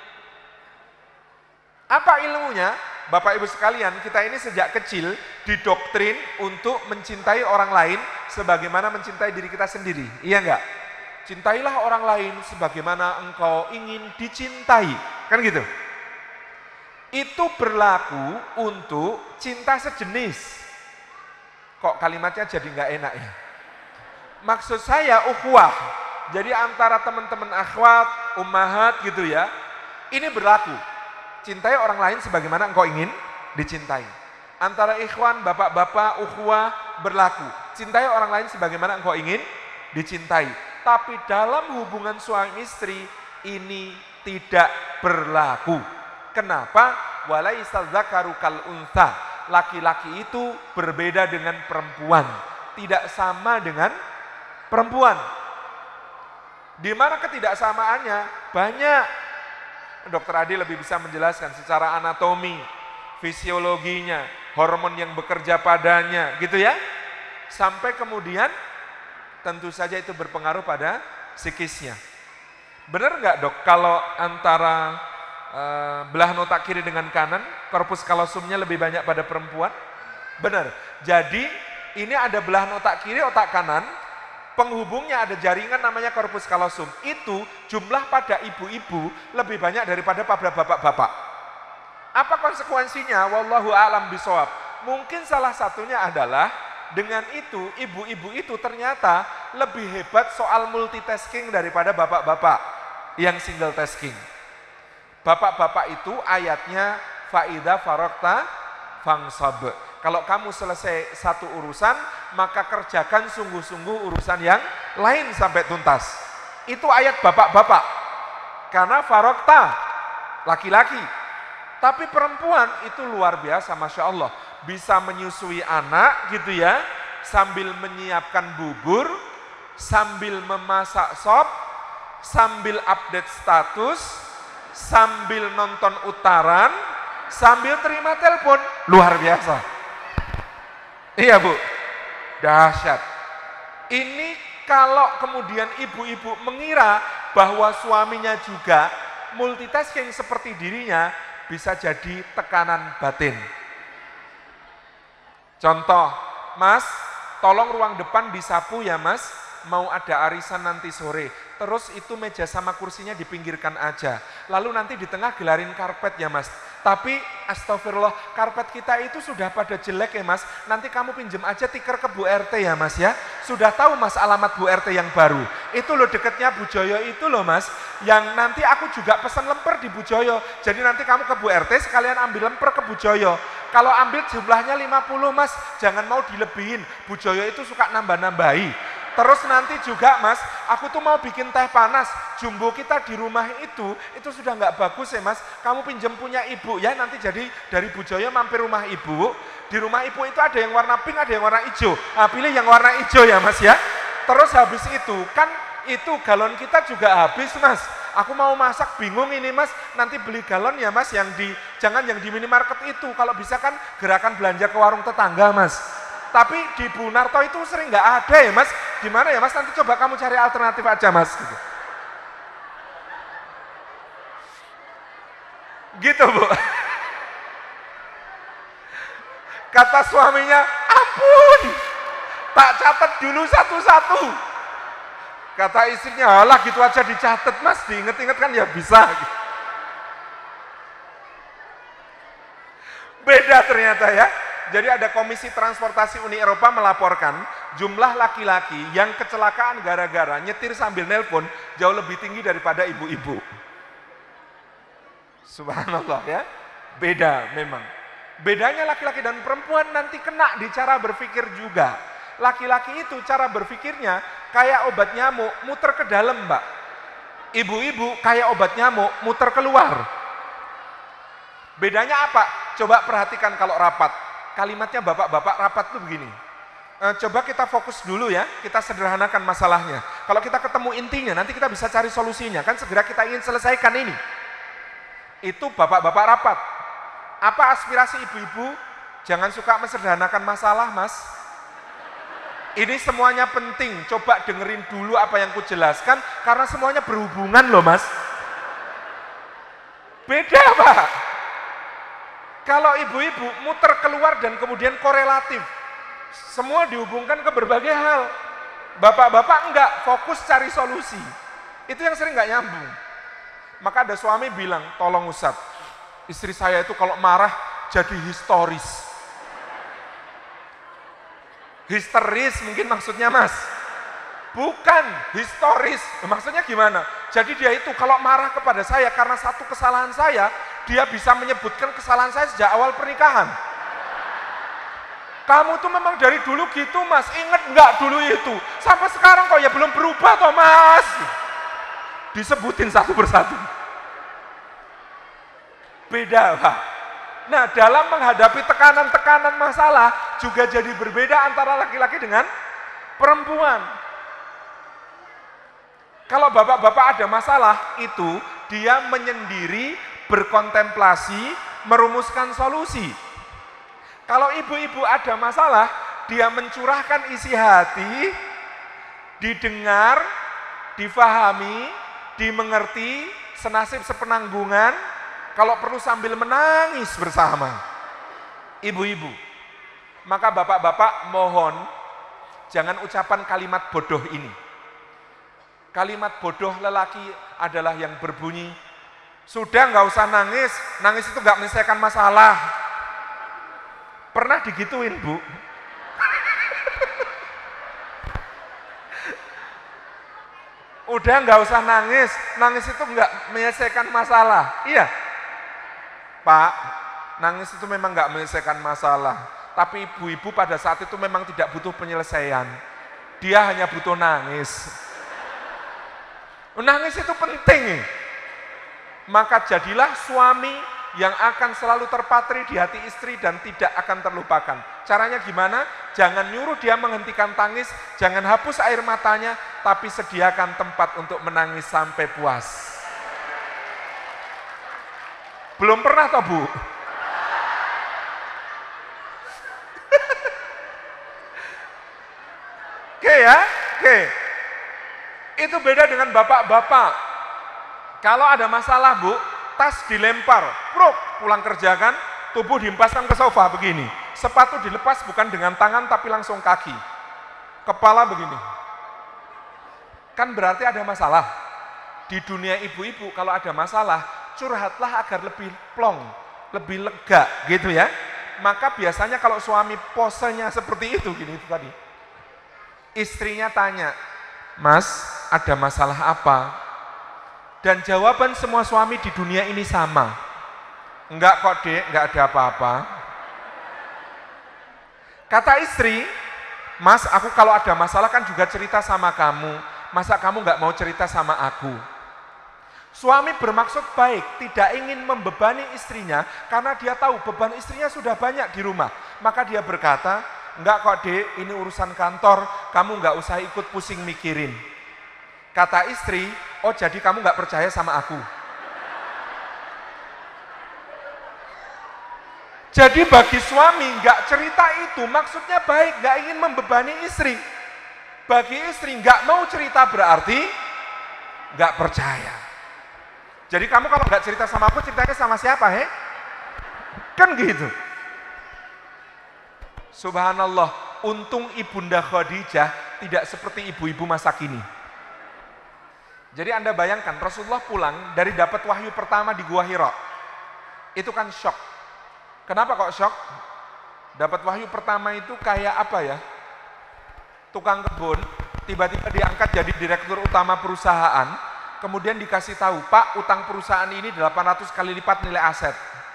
Apa ilmunya? Bapak Ibu sekalian, kita ini sejak kecil didoktrin untuk mencintai orang lain sebagaimana mencintai diri kita sendiri. Iya enggak? Cintailah orang lain sebagaimana engkau ingin dicintai. Kan gitu? Itu berlaku untuk cinta sejenis. Kok kalimatnya jadi enggak enak ya? Maksud saya ukhuwah. Jadi antara teman-teman akhwat, ummahat gitu ya. Ini berlaku. Cintai orang lain sebagaimana engkau ingin dicintai. Antara ikhwan, bapak-bapak, ukhuwah berlaku. Cintai orang lain sebagaimana engkau ingin dicintai. Tapi dalam hubungan suami istri ini tidak berlaku. Kenapa? Walaisa dzakaru kal untha. Laki-laki itu berbeda dengan perempuan. Tidak sama dengan perempuan. Di mana ketidaksamaannya? Banyak. Dokter Adi lebih bisa menjelaskan secara anatomi, fisiologinya, hormon yang bekerja padanya, gitu ya. Sampai kemudian tentu saja itu berpengaruh pada psikisnya. Benar nggak dok, kalau antara belah otak kiri dengan kanan, korpus kalosumnya lebih banyak pada perempuan? Benar. Jadi ini ada belahan otak kiri, otak kanan, penghubungnya ada jaringan namanya korpus kalosum. Itu jumlah pada ibu-ibu lebih banyak daripada pada bapak-bapak. Apa konsekuensinya? Wallahu a'lam bishawab. Mungkin salah satunya adalah dengan itu ibu-ibu itu ternyata lebih hebat soal multitasking daripada bapak-bapak yang single tasking. Bapak-bapak itu ayatnya faida farokta fangsab. Kalau kamu selesai satu urusan, maka kerjakan sungguh-sungguh urusan yang lain sampai tuntas. Itu ayat bapak-bapak. Karena farokta, laki-laki. Tapi perempuan itu luar biasa, Masya Allah. Bisa menyusui anak gitu ya, sambil menyiapkan bubur, sambil memasak sop, sambil update status, sambil nonton utaran, sambil terima telepon. Luar biasa. Iya Bu, dahsyat. Ini kalau kemudian ibu-ibu mengira bahwa suaminya juga multitasking seperti dirinya, bisa jadi tekanan batin. Contoh, Mas, tolong ruang depan disapu ya Mas, mau ada arisan nanti sore. Terus itu meja sama kursinya dipinggirkan aja. Lalu nanti di tengah gelarin karpet ya Mas. Tapi astagfirullah, karpet kita itu sudah pada jelek ya Mas. Nanti kamu pinjem aja tikar ke Bu RT ya Mas ya. Sudah tahu Mas alamat Bu RT yang baru. Itu loh deketnya Bu Joyo itu loh Mas. Yang nanti aku juga pesan lemper di Bu Joyo. Jadi nanti kamu ke Bu RT sekalian ambil lemper ke Bu Joyo. Kalau ambil jumlahnya 50 Mas, jangan mau dilebihin. Bu Joyo itu suka nambah-nambahi. Terus nanti juga Mas, aku tuh mau bikin teh panas, jumbo kita di rumah itu sudah nggak bagus ya Mas, kamu pinjem punya ibu ya, nanti jadi dari Bu Joyo mampir rumah ibu, di rumah ibu itu ada yang warna pink, ada yang warna hijau, nah, pilih yang warna hijau ya Mas ya. Terus habis itu, kan itu galon kita juga habis Mas, aku mau masak bingung ini Mas, nanti beli galon ya Mas, jangan yang di minimarket itu, kalau bisa kan gerakan belanja ke warung tetangga Mas. Tapi di Bu Narto itu sering nggak ada ya Mas. Gimana ya Mas? Nanti coba kamu cari alternatif aja Mas. Gitu Bu. Kata suaminya, ampun, tak catat dulu satu-satu. Kata istrinya, alah gitu aja dicatat Mas, diinget-inget kan ya bisa. Beda ternyata ya. Jadi ada Komisi Transportasi Uni Eropa melaporkan jumlah laki-laki yang kecelakaan gara-gara nyetir sambil nelpon jauh lebih tinggi daripada ibu-ibu. Subhanallah ya, beda memang. Bedanya laki-laki dan perempuan nanti kena di cara berpikir juga. Laki-laki itu cara berpikirnya kayak obat nyamuk, muter ke dalam Mbak. Ibu-ibu kayak obat nyamuk, muter keluar. Bedanya apa? Coba perhatikan kalau rapat. Kalimatnya bapak-bapak rapat tuh begini. Coba kita fokus dulu ya, kita sederhanakan masalahnya. Kalau kita ketemu intinya, nanti kita bisa cari solusinya. Kan segera kita ingin selesaikan ini. Itu bapak-bapak rapat. Apa aspirasi ibu-ibu? Jangan suka mesederhanakan masalah Mas. Ini semuanya penting, coba dengerin dulu apa yang kujelaskan, karena semuanya berhubungan loh Mas. Beda Pak. Kalau ibu-ibu muter keluar dan kemudian korelatif, semua dihubungkan ke berbagai hal. Bapak-bapak enggak, fokus cari solusi. Itu yang sering enggak nyambung. Maka ada suami bilang, tolong Ustadz, istri saya itu kalau marah jadi histeris. Histeris mungkin maksudnya Mas. Bukan, historis. Maksudnya gimana? Jadi dia itu kalau marah kepada saya karena satu kesalahan saya, dia bisa menyebutkan kesalahan saya sejak awal pernikahan. Kamu tuh memang dari dulu gitu Mas, inget nggak dulu itu? Sampai sekarang kok ya belum berubah toh Mas. Disebutin satu persatu. Beda Pak. Nah dalam menghadapi tekanan-tekanan masalah juga jadi berbeda antara laki-laki dengan perempuan. Kalau bapak-bapak ada masalah, itu dia menyendiri, berkontemplasi, merumuskan solusi. Kalau ibu-ibu ada masalah, dia mencurahkan isi hati, didengar, difahami, dimengerti, senasib sepenanggungan, kalau perlu sambil menangis bersama. Ibu-ibu, maka bapak-bapak mohon jangan ucapan kalimat bodoh ini. Kalimat bodoh lelaki adalah yang berbunyi, sudah nggak usah nangis, nangis itu nggak menyelesaikan masalah. Pernah digituin, Bu? Udah nggak usah nangis, nangis itu nggak menyelesaikan masalah. Iya, Pak, nangis itu memang nggak menyelesaikan masalah. Tapi ibu-ibu pada saat itu memang tidak butuh penyelesaian. Dia hanya butuh nangis. Nangis itu penting. Maka jadilah suami yang akan selalu terpatri di hati istri dan tidak akan terlupakan. Caranya gimana? Jangan nyuruh dia menghentikan tangis, jangan hapus air matanya, tapi sediakan tempat untuk menangis sampai puas. Belum pernah toh, Bu? Oke ya, oke. Itu beda dengan bapak-bapak. Kalau ada masalah, Bu, tas dilempar, pruk, pulang kerja kan, tubuh dihempaskan ke sofa begini. Sepatu dilepas bukan dengan tangan tapi langsung kaki. Kepala begini. Kan berarti ada masalah. Di dunia ibu-ibu kalau ada masalah, curhatlah agar lebih plong, lebih lega gitu ya. Maka biasanya kalau suami posenya seperti itu gini itu tadi. Istrinya tanya, "Mas, ada masalah apa?" Dan jawaban semua suami di dunia ini sama. Enggak kok, Dek, enggak ada apa-apa. Kata istri, "Mas, aku kalau ada masalah kan juga cerita sama kamu. Masa kamu enggak mau cerita sama aku?" Suami bermaksud baik, tidak ingin membebani istrinya karena dia tahu beban istrinya sudah banyak di rumah. Maka dia berkata, "Enggak kok, Dek, ini urusan kantor, kamu enggak usah ikut pusing mikirin." Kata istri, "Oh jadi kamu nggak percaya sama aku?" Jadi bagi suami nggak cerita itu maksudnya baik, nggak ingin membebani istri. Bagi istri nggak mau cerita berarti nggak percaya. Jadi kamu kalau nggak cerita sama aku, ceritanya sama siapa, he? Kan gitu. Subhanallah, untung Ibunda Khadijah tidak seperti ibu-ibu masa kini. Jadi Anda bayangkan Rasulullah pulang dari dapat wahyu pertama di Gua Hira. Itu kan shock. Kenapa kok shock? Dapat wahyu pertama itu kayak apa ya? Tukang kebun, tiba-tiba diangkat jadi direktur utama perusahaan, kemudian dikasih tahu, "Pak, utang perusahaan ini 800 kali lipat nilai aset."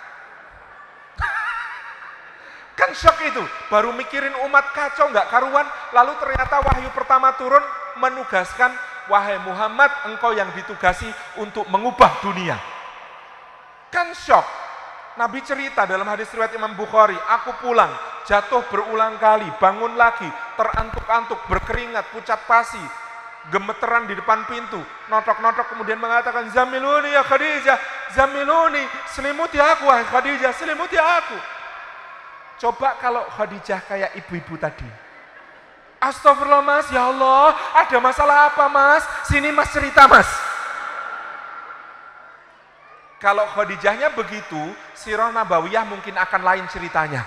Kan shock itu, baru mikirin umat kacau nggak karuan, lalu ternyata wahyu pertama turun menugaskan, "Wahai Muhammad, engkau yang ditugasi untuk mengubah dunia." Kan shock. Nabi cerita dalam hadis riwayat Imam Bukhari, "Aku pulang, jatuh berulang kali, bangun lagi, terantuk-antuk, berkeringat, pucat pasi, gemeteran di depan pintu, notok-notok kemudian mengatakan, 'Zamiluni ya Khadijah, zamiluni, selimuti aku wahai Khadijah, selimuti aku.'" Coba kalau Khadijah kayak ibu-ibu tadi. "Astagfirullah Mas, ya Allah, ada masalah apa Mas? Sini Mas cerita Mas." Kalau Khadijahnya begitu, Sirah Nabawiyah mungkin akan lain ceritanya.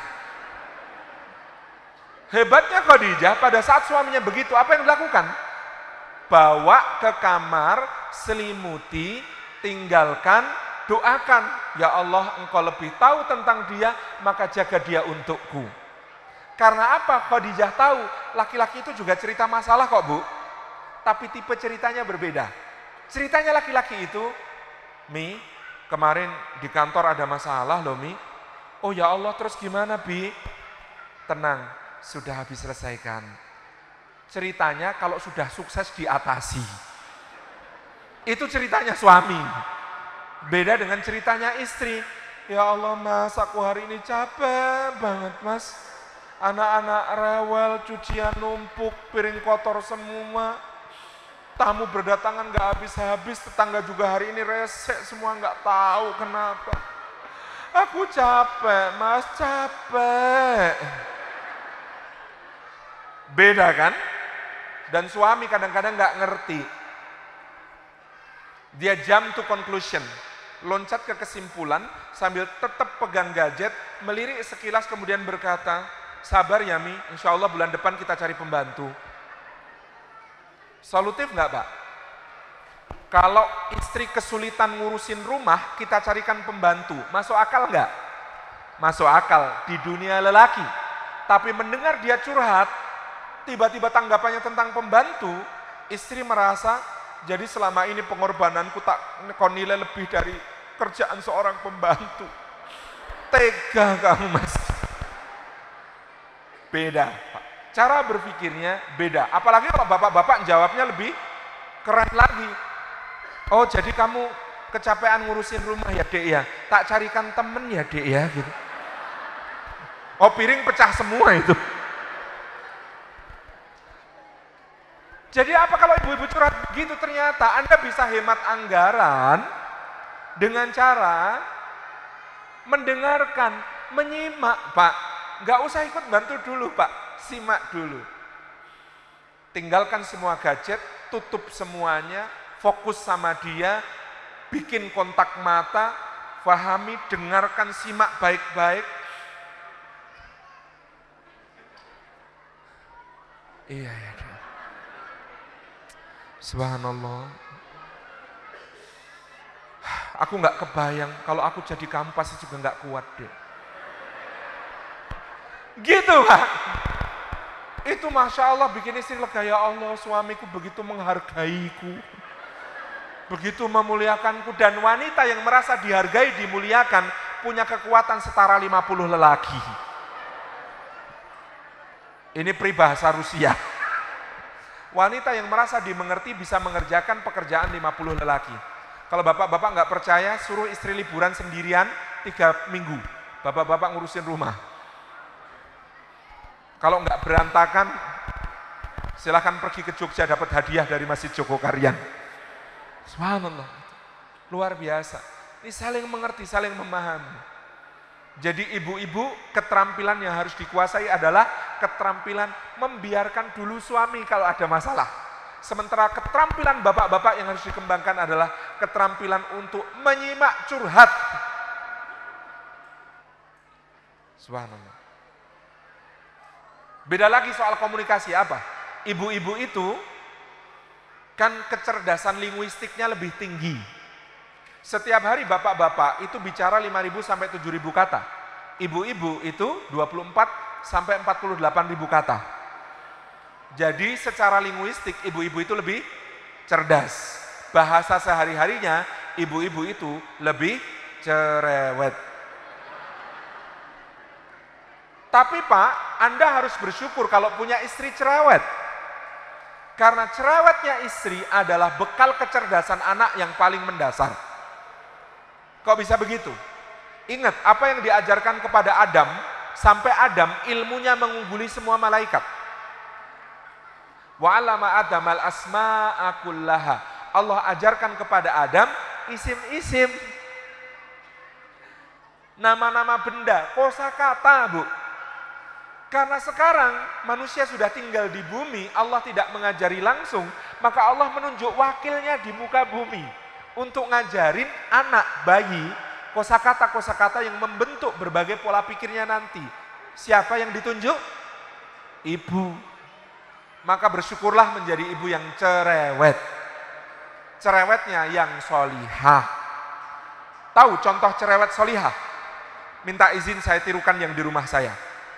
Hebatnya Khadijah, pada saat suaminya begitu, apa yang dilakukan? Bawa ke kamar, selimuti, tinggalkan, doakan, "Ya Allah, engkau lebih tahu tentang dia, maka jaga dia untukku." Karena apa? Khadijah tahu, laki-laki itu juga cerita masalah kok, Bu. Tapi tipe ceritanya berbeda. Ceritanya laki-laki itu, "Mi, kemarin di kantor ada masalah loh, Mi." "Oh ya Allah, terus gimana, Bi?" "Tenang, sudah habis selesaikan." Ceritanya kalau sudah sukses diatasi. Itu ceritanya suami. Beda dengan ceritanya istri. "Ya Allah Mas, aku hari ini capek banget Mas. Anak-anak rewel, cucian numpuk, piring kotor semua. Tamu berdatangan gak habis-habis, tetangga juga hari ini resek semua, gak tahu kenapa. Aku capek Mas, capek." Beda kan? Dan suami kadang-kadang gak ngerti. Dia jump to conclusion. loncat ke kesimpulan sambil tetap pegang gadget, melirik sekilas kemudian berkata, sabar ya Mi, insya Allah bulan depan kita cari pembantu. Solutif nggak Pak? Kalau istri kesulitan ngurusin rumah, kita carikan pembantu, masuk akal nggak? Masuk akal di dunia lelaki. Tapi mendengar dia curhat, tiba-tiba tanggapannya tentang pembantu, istri merasa, jadi selama ini pengorbananku tak nilai lebih dari kerjaan seorang pembantu. Tega kamu Mas. Beda Pak. Cara berpikirnya beda. Apalagi kalau bapak-bapak jawabnya lebih keren lagi. Oh jadi kamu kecapean ngurusin rumah ya Dek ya. Tak carikan temen ya Dek ya gitu. Oh piring pecah semua itu. Jadi apa kalau ibu-ibu curhat gitu, ternyata Anda bisa hemat anggaran dengan cara mendengarkan, menyimak Pak. Nggak usah ikut bantu dulu Pak, simak dulu. Tinggalkan semua gadget, tutup semuanya, fokus sama dia, bikin kontak mata, pahami, dengarkan, simak baik-baik. Iya ya. Subhanallah. Aku nggak kebayang kalau aku jadi kamu pasti juga nggak kuat deh. Gitu Pak. Itu Masya Allah bikin istri lega, ya Allah suamiku begitu menghargaiku. Begitu memuliakanku, dan wanita yang merasa dihargai, dimuliakan punya kekuatan setara 50 lelaki. Ini peribahasa Rusia. Wanita yang merasa dimengerti bisa mengerjakan pekerjaan 50 lelaki. Kalau bapak-bapak nggak percaya, suruh istri liburan sendirian 3 minggu. Bapak-bapak ngurusin rumah. Kalau nggak berantakan, silahkan pergi ke Jogja dapat hadiah dari Masjid Jogokarian. Subhanallah, luar biasa. Ini saling mengerti, saling memahami. Jadi ibu-ibu, keterampilan yang harus dikuasai adalah keterampilan membiarkan dulu suami kalau ada masalah. Sementara keterampilan bapak-bapak yang harus dikembangkan adalah keterampilan untuk menyimak curhat. Subhanallah. Beda lagi soal komunikasi apa? Ibu-ibu itu kan kecerdasan linguistiknya lebih tinggi. Setiap hari bapak-bapak itu bicara 5.000 sampai 7.000 kata. Ibu-ibu itu 24 sampai 48.000 kata. Jadi secara linguistik ibu-ibu itu lebih cerdas. Bahasa sehari-harinya ibu-ibu itu lebih cerewet. Tapi Pak, Anda harus bersyukur kalau punya istri cerewet. Karena cerewetnya istri adalah bekal kecerdasan anak yang paling mendasar. Kok bisa begitu? Ingat, apa yang diajarkan kepada Adam, sampai Adam ilmunya mengungguli semua malaikat. Wa 'allama Adam al-asma'a kullaha. Allah ajarkan kepada Adam isim-isim, nama-nama benda, kosakata, Bu. Karena sekarang manusia sudah tinggal di bumi, Allah tidak mengajari langsung, maka Allah menunjuk wakilnya di muka bumi untuk ngajarin anak bayi kosakata-kosakata yang membentuk berbagai pola pikirnya nanti. Siapa yang ditunjuk? Ibu. Maka bersyukurlah menjadi ibu yang cerewet. Cerewetnya yang solihah. Tahu contoh cerewet solihah? Minta izin saya tirukan yang di rumah saya.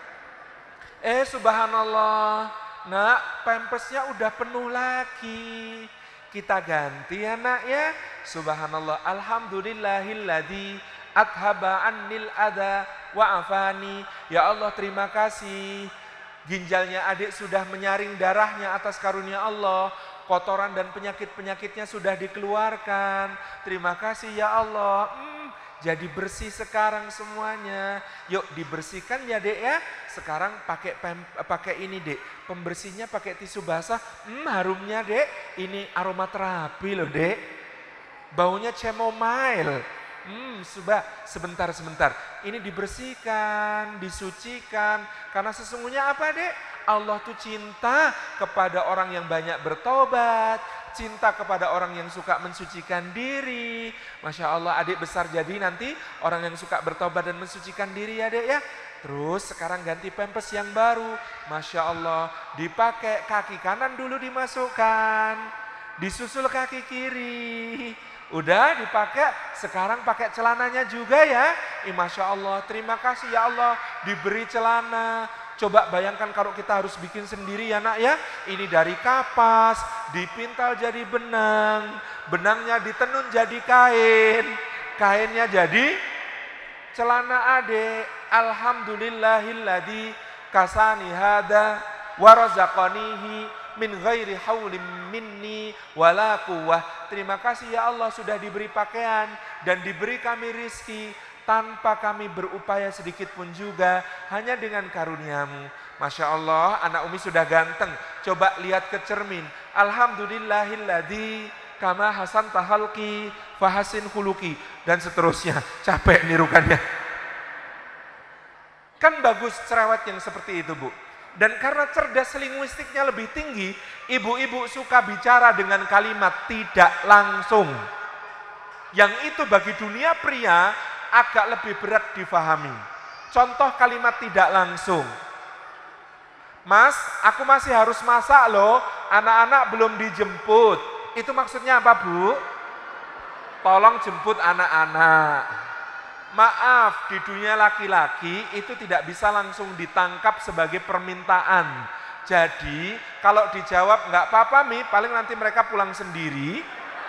Subhanallah, nak, pampasnya udah penuh lagi. Kita ganti ya nak ya. Subhanallah, alhamdulillahilladzi athaba annil adha wa afani. Ya Allah terima kasih. Ginjalnya adik sudah menyaring darahnya atas karunia Allah. Kotoran dan penyakit-penyakitnya sudah dikeluarkan. Terima kasih ya Allah. Jadi bersih sekarang semuanya. Yuk dibersihkan ya dek ya. Sekarang pakai ini dek. Pembersihnya pakai tisu basah. Harumnya dek. Ini aromaterapi loh dek. Baunya chamomile. Sebentar. Ini dibersihkan, disucikan. Karena sesungguhnya apa dek? Allah tuh cinta kepada orang yang banyak bertobat. cinta kepada orang yang suka mensucikan diri. Masya Allah, adik besar jadi nanti orang yang suka bertobat dan mensucikan diri ya dek ya. Terus sekarang ganti pampers yang baru. Masya Allah, dipakai kaki kanan dulu dimasukkan, disusul kaki kiri. Udah dipakai, sekarang pakai celananya juga ya. Masya Allah, terima kasih ya Allah diberi celana. Coba bayangkan kalau kita harus bikin sendiri ya nak ya. Ini dari kapas, dipintal jadi benang. Benangnya ditenun jadi kain. Kainnya jadi celana adik. Alhamdulillahilladzi kasani hada wa razaqanihi min ghairi haulim minni wala quwwah. Terima kasih ya Allah sudah diberi pakaian dan diberi kami rizki tanpa kami berupaya sedikit pun juga, hanya dengan karuniamu. Masya Allah, anak Umi sudah ganteng. Coba lihat ke cermin. Alhamdulillahilladzi kama hasan tahalki fahasin khuluki. Dan seterusnya, capek nirukannya. Kan bagus cerewet yang seperti itu Bu. Dan karena cerdas linguistiknya lebih tinggi, ibu-ibu suka bicara dengan kalimat tidak langsung. Yang itu bagi dunia pria agak lebih berat difahami. Contoh kalimat tidak langsung. Mas, aku masih harus masak loh, anak-anak belum dijemput. Itu maksudnya apa Bu? Tolong jemput anak-anak. Maaf, di dunia laki-laki itu tidak bisa langsung ditangkap sebagai permintaan. Jadi kalau dijawab nggak apa-apa Mi, paling nanti mereka pulang sendiri.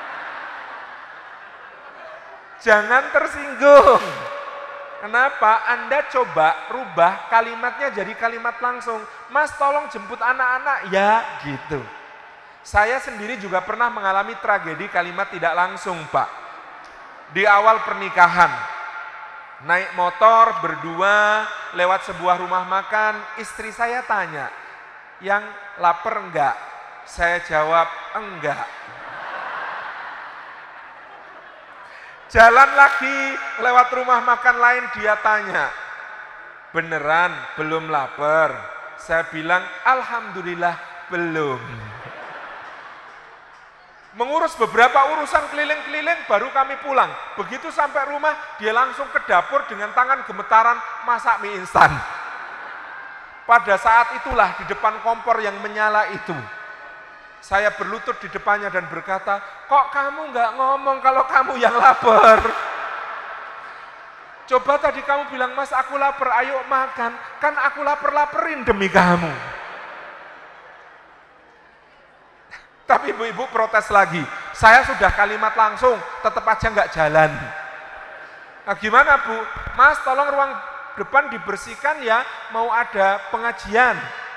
Jangan tersinggung. Kenapa? Anda coba rubah kalimatnya jadi kalimat langsung. Mas tolong jemput anak-anak ya gitu. Saya sendiri juga pernah mengalami tragedi kalimat tidak langsung Pak. Di awal pernikahan, naik motor berdua lewat sebuah rumah makan, istri saya tanya, yang lapar enggak? Saya jawab enggak. Jalan lagi lewat rumah makan lain, dia tanya, beneran belum lapar? Saya bilang, alhamdulillah belum. Mengurus beberapa urusan keliling-keliling baru kami pulang. Begitu sampai rumah, dia langsung ke dapur dengan tangan gemetaran masak mie instan. Pada saat itulah di depan kompor yang menyala itu, saya berlutut di depannya dan berkata, kok kamu nggak ngomong kalau kamu yang lapar? Coba tadi kamu bilang, Mas aku lapar, ayo makan. Kan aku lapar-laperin demi kamu. Tapi ibu-ibu protes lagi, saya sudah kalimat langsung, tetap aja nggak jalan. Nah gimana Bu? Mas tolong ruang depan dibersihkan ya, mau ada pengajian.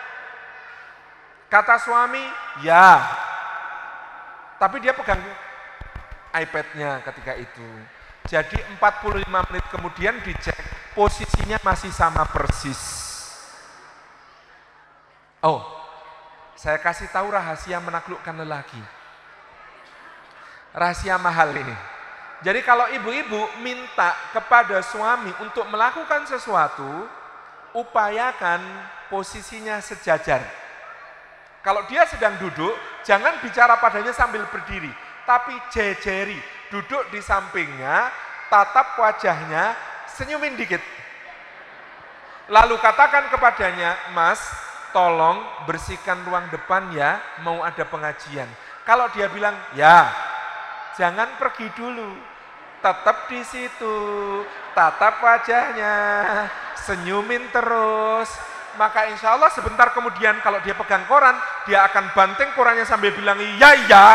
Kata suami, ya. Tapi dia pegang iPad-nya ketika itu. Jadi 45 menit kemudian dicek, posisinya masih sama persis. Oh, saya kasih tahu rahasia menaklukkan lelaki. Rahasia mahal ini. Jadi kalau ibu-ibu minta kepada suami untuk melakukan sesuatu, upayakan posisinya sejajar. Kalau dia sedang duduk, jangan bicara padanya sambil berdiri, tapi jejeri, duduk di sampingnya, tatap wajahnya, senyumin dikit. Lalu katakan kepadanya, Mas, tolong bersihkan ruang depan ya, mau ada pengajian. Kalau dia bilang, ya, jangan pergi dulu, tetap di situ, tatap wajahnya, senyumin terus. Maka insya Allah sebentar kemudian kalau dia pegang koran, dia akan banting korannya sambil bilang, iya, iya.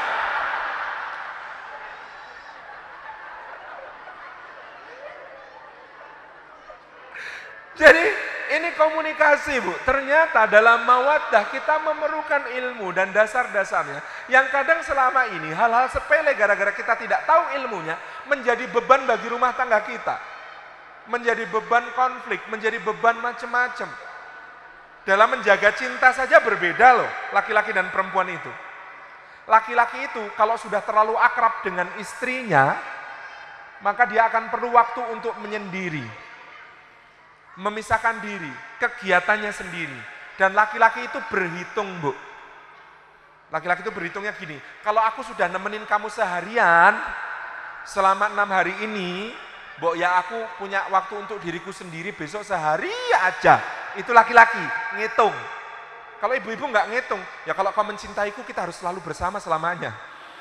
Jadi ini komunikasi Bu. Ternyata dalam mawaddah kita memerlukan ilmu dan dasar-dasarnya. Yang kadang selama ini hal-hal sepele gara-gara kita tidak tahu ilmunya menjadi beban bagi rumah tangga kita. Menjadi beban konflik, menjadi beban macam-macam. Dalam menjaga cinta saja berbeda loh, laki-laki dan perempuan itu. Laki-laki itu kalau sudah terlalu akrab dengan istrinya, maka dia akan perlu waktu untuk menyendiri. Memisahkan diri, kegiatannya sendiri. Dan laki-laki itu berhitung Bu. Laki-laki itu berhitungnya gini, kalau aku sudah nemenin kamu seharian, selama 6 hari ini, Mbok ya aku punya waktu untuk diriku sendiri besok sehari aja. Itu laki-laki, ngitung. Kalau ibu-ibu nggak ngitung, ya kalau kau mencintaiku kita harus selalu bersama selamanya.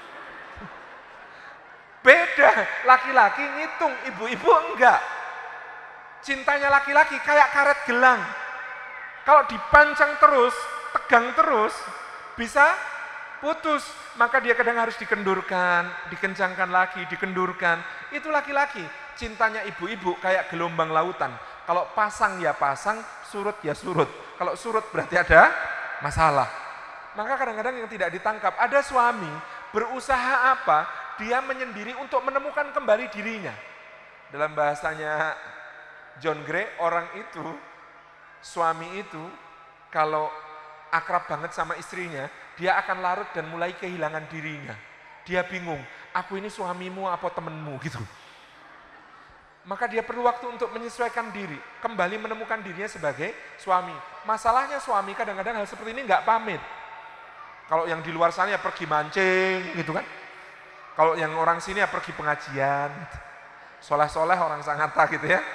Beda, laki-laki ngitung, ibu-ibu enggak. Cintanya laki-laki kayak karet gelang. Kalau dipancang terus, tegang terus, bisa putus. Maka dia kadang harus dikendurkan, dikencangkan lagi, dikendurkan. Itu laki-laki. Cintanya ibu-ibu kayak gelombang lautan. Kalau pasang ya pasang, surut ya surut. Kalau surut berarti ada masalah. Maka kadang-kadang yang tidak ditangkap, ada suami berusaha apa? Dia menyendiri untuk menemukan kembali dirinya. Dalam bahasanya John Gray, orang itu, suami itu, kalau akrab banget sama istrinya, dia akan larut dan mulai kehilangan dirinya. Dia bingung, aku ini suamimu apa temenmu gitu. Maka dia perlu waktu untuk menyesuaikan diri, kembali menemukan dirinya sebagai suami. Masalahnya suami kadang-kadang hal seperti ini nggak pamit. Kalau yang di luar sana ya pergi mancing gitu kan. Kalau yang orang sini ya pergi pengajian. Soleh-soleh orang Sangatta gitu ya.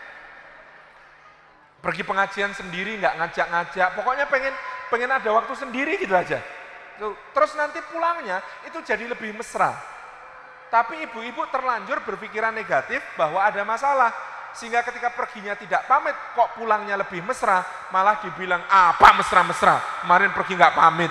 Pergi pengajian sendiri nggak ngajak-ngajak. Pokoknya pengen ada waktu sendiri gitu aja. Terus nanti pulangnya itu jadi lebih mesra. Tapi ibu-ibu terlanjur berpikiran negatif bahwa ada masalah. Sehingga ketika perginya tidak pamit, kok pulangnya lebih mesra, malah dibilang, apa mesra-mesra, kemarin pergi nggak pamit.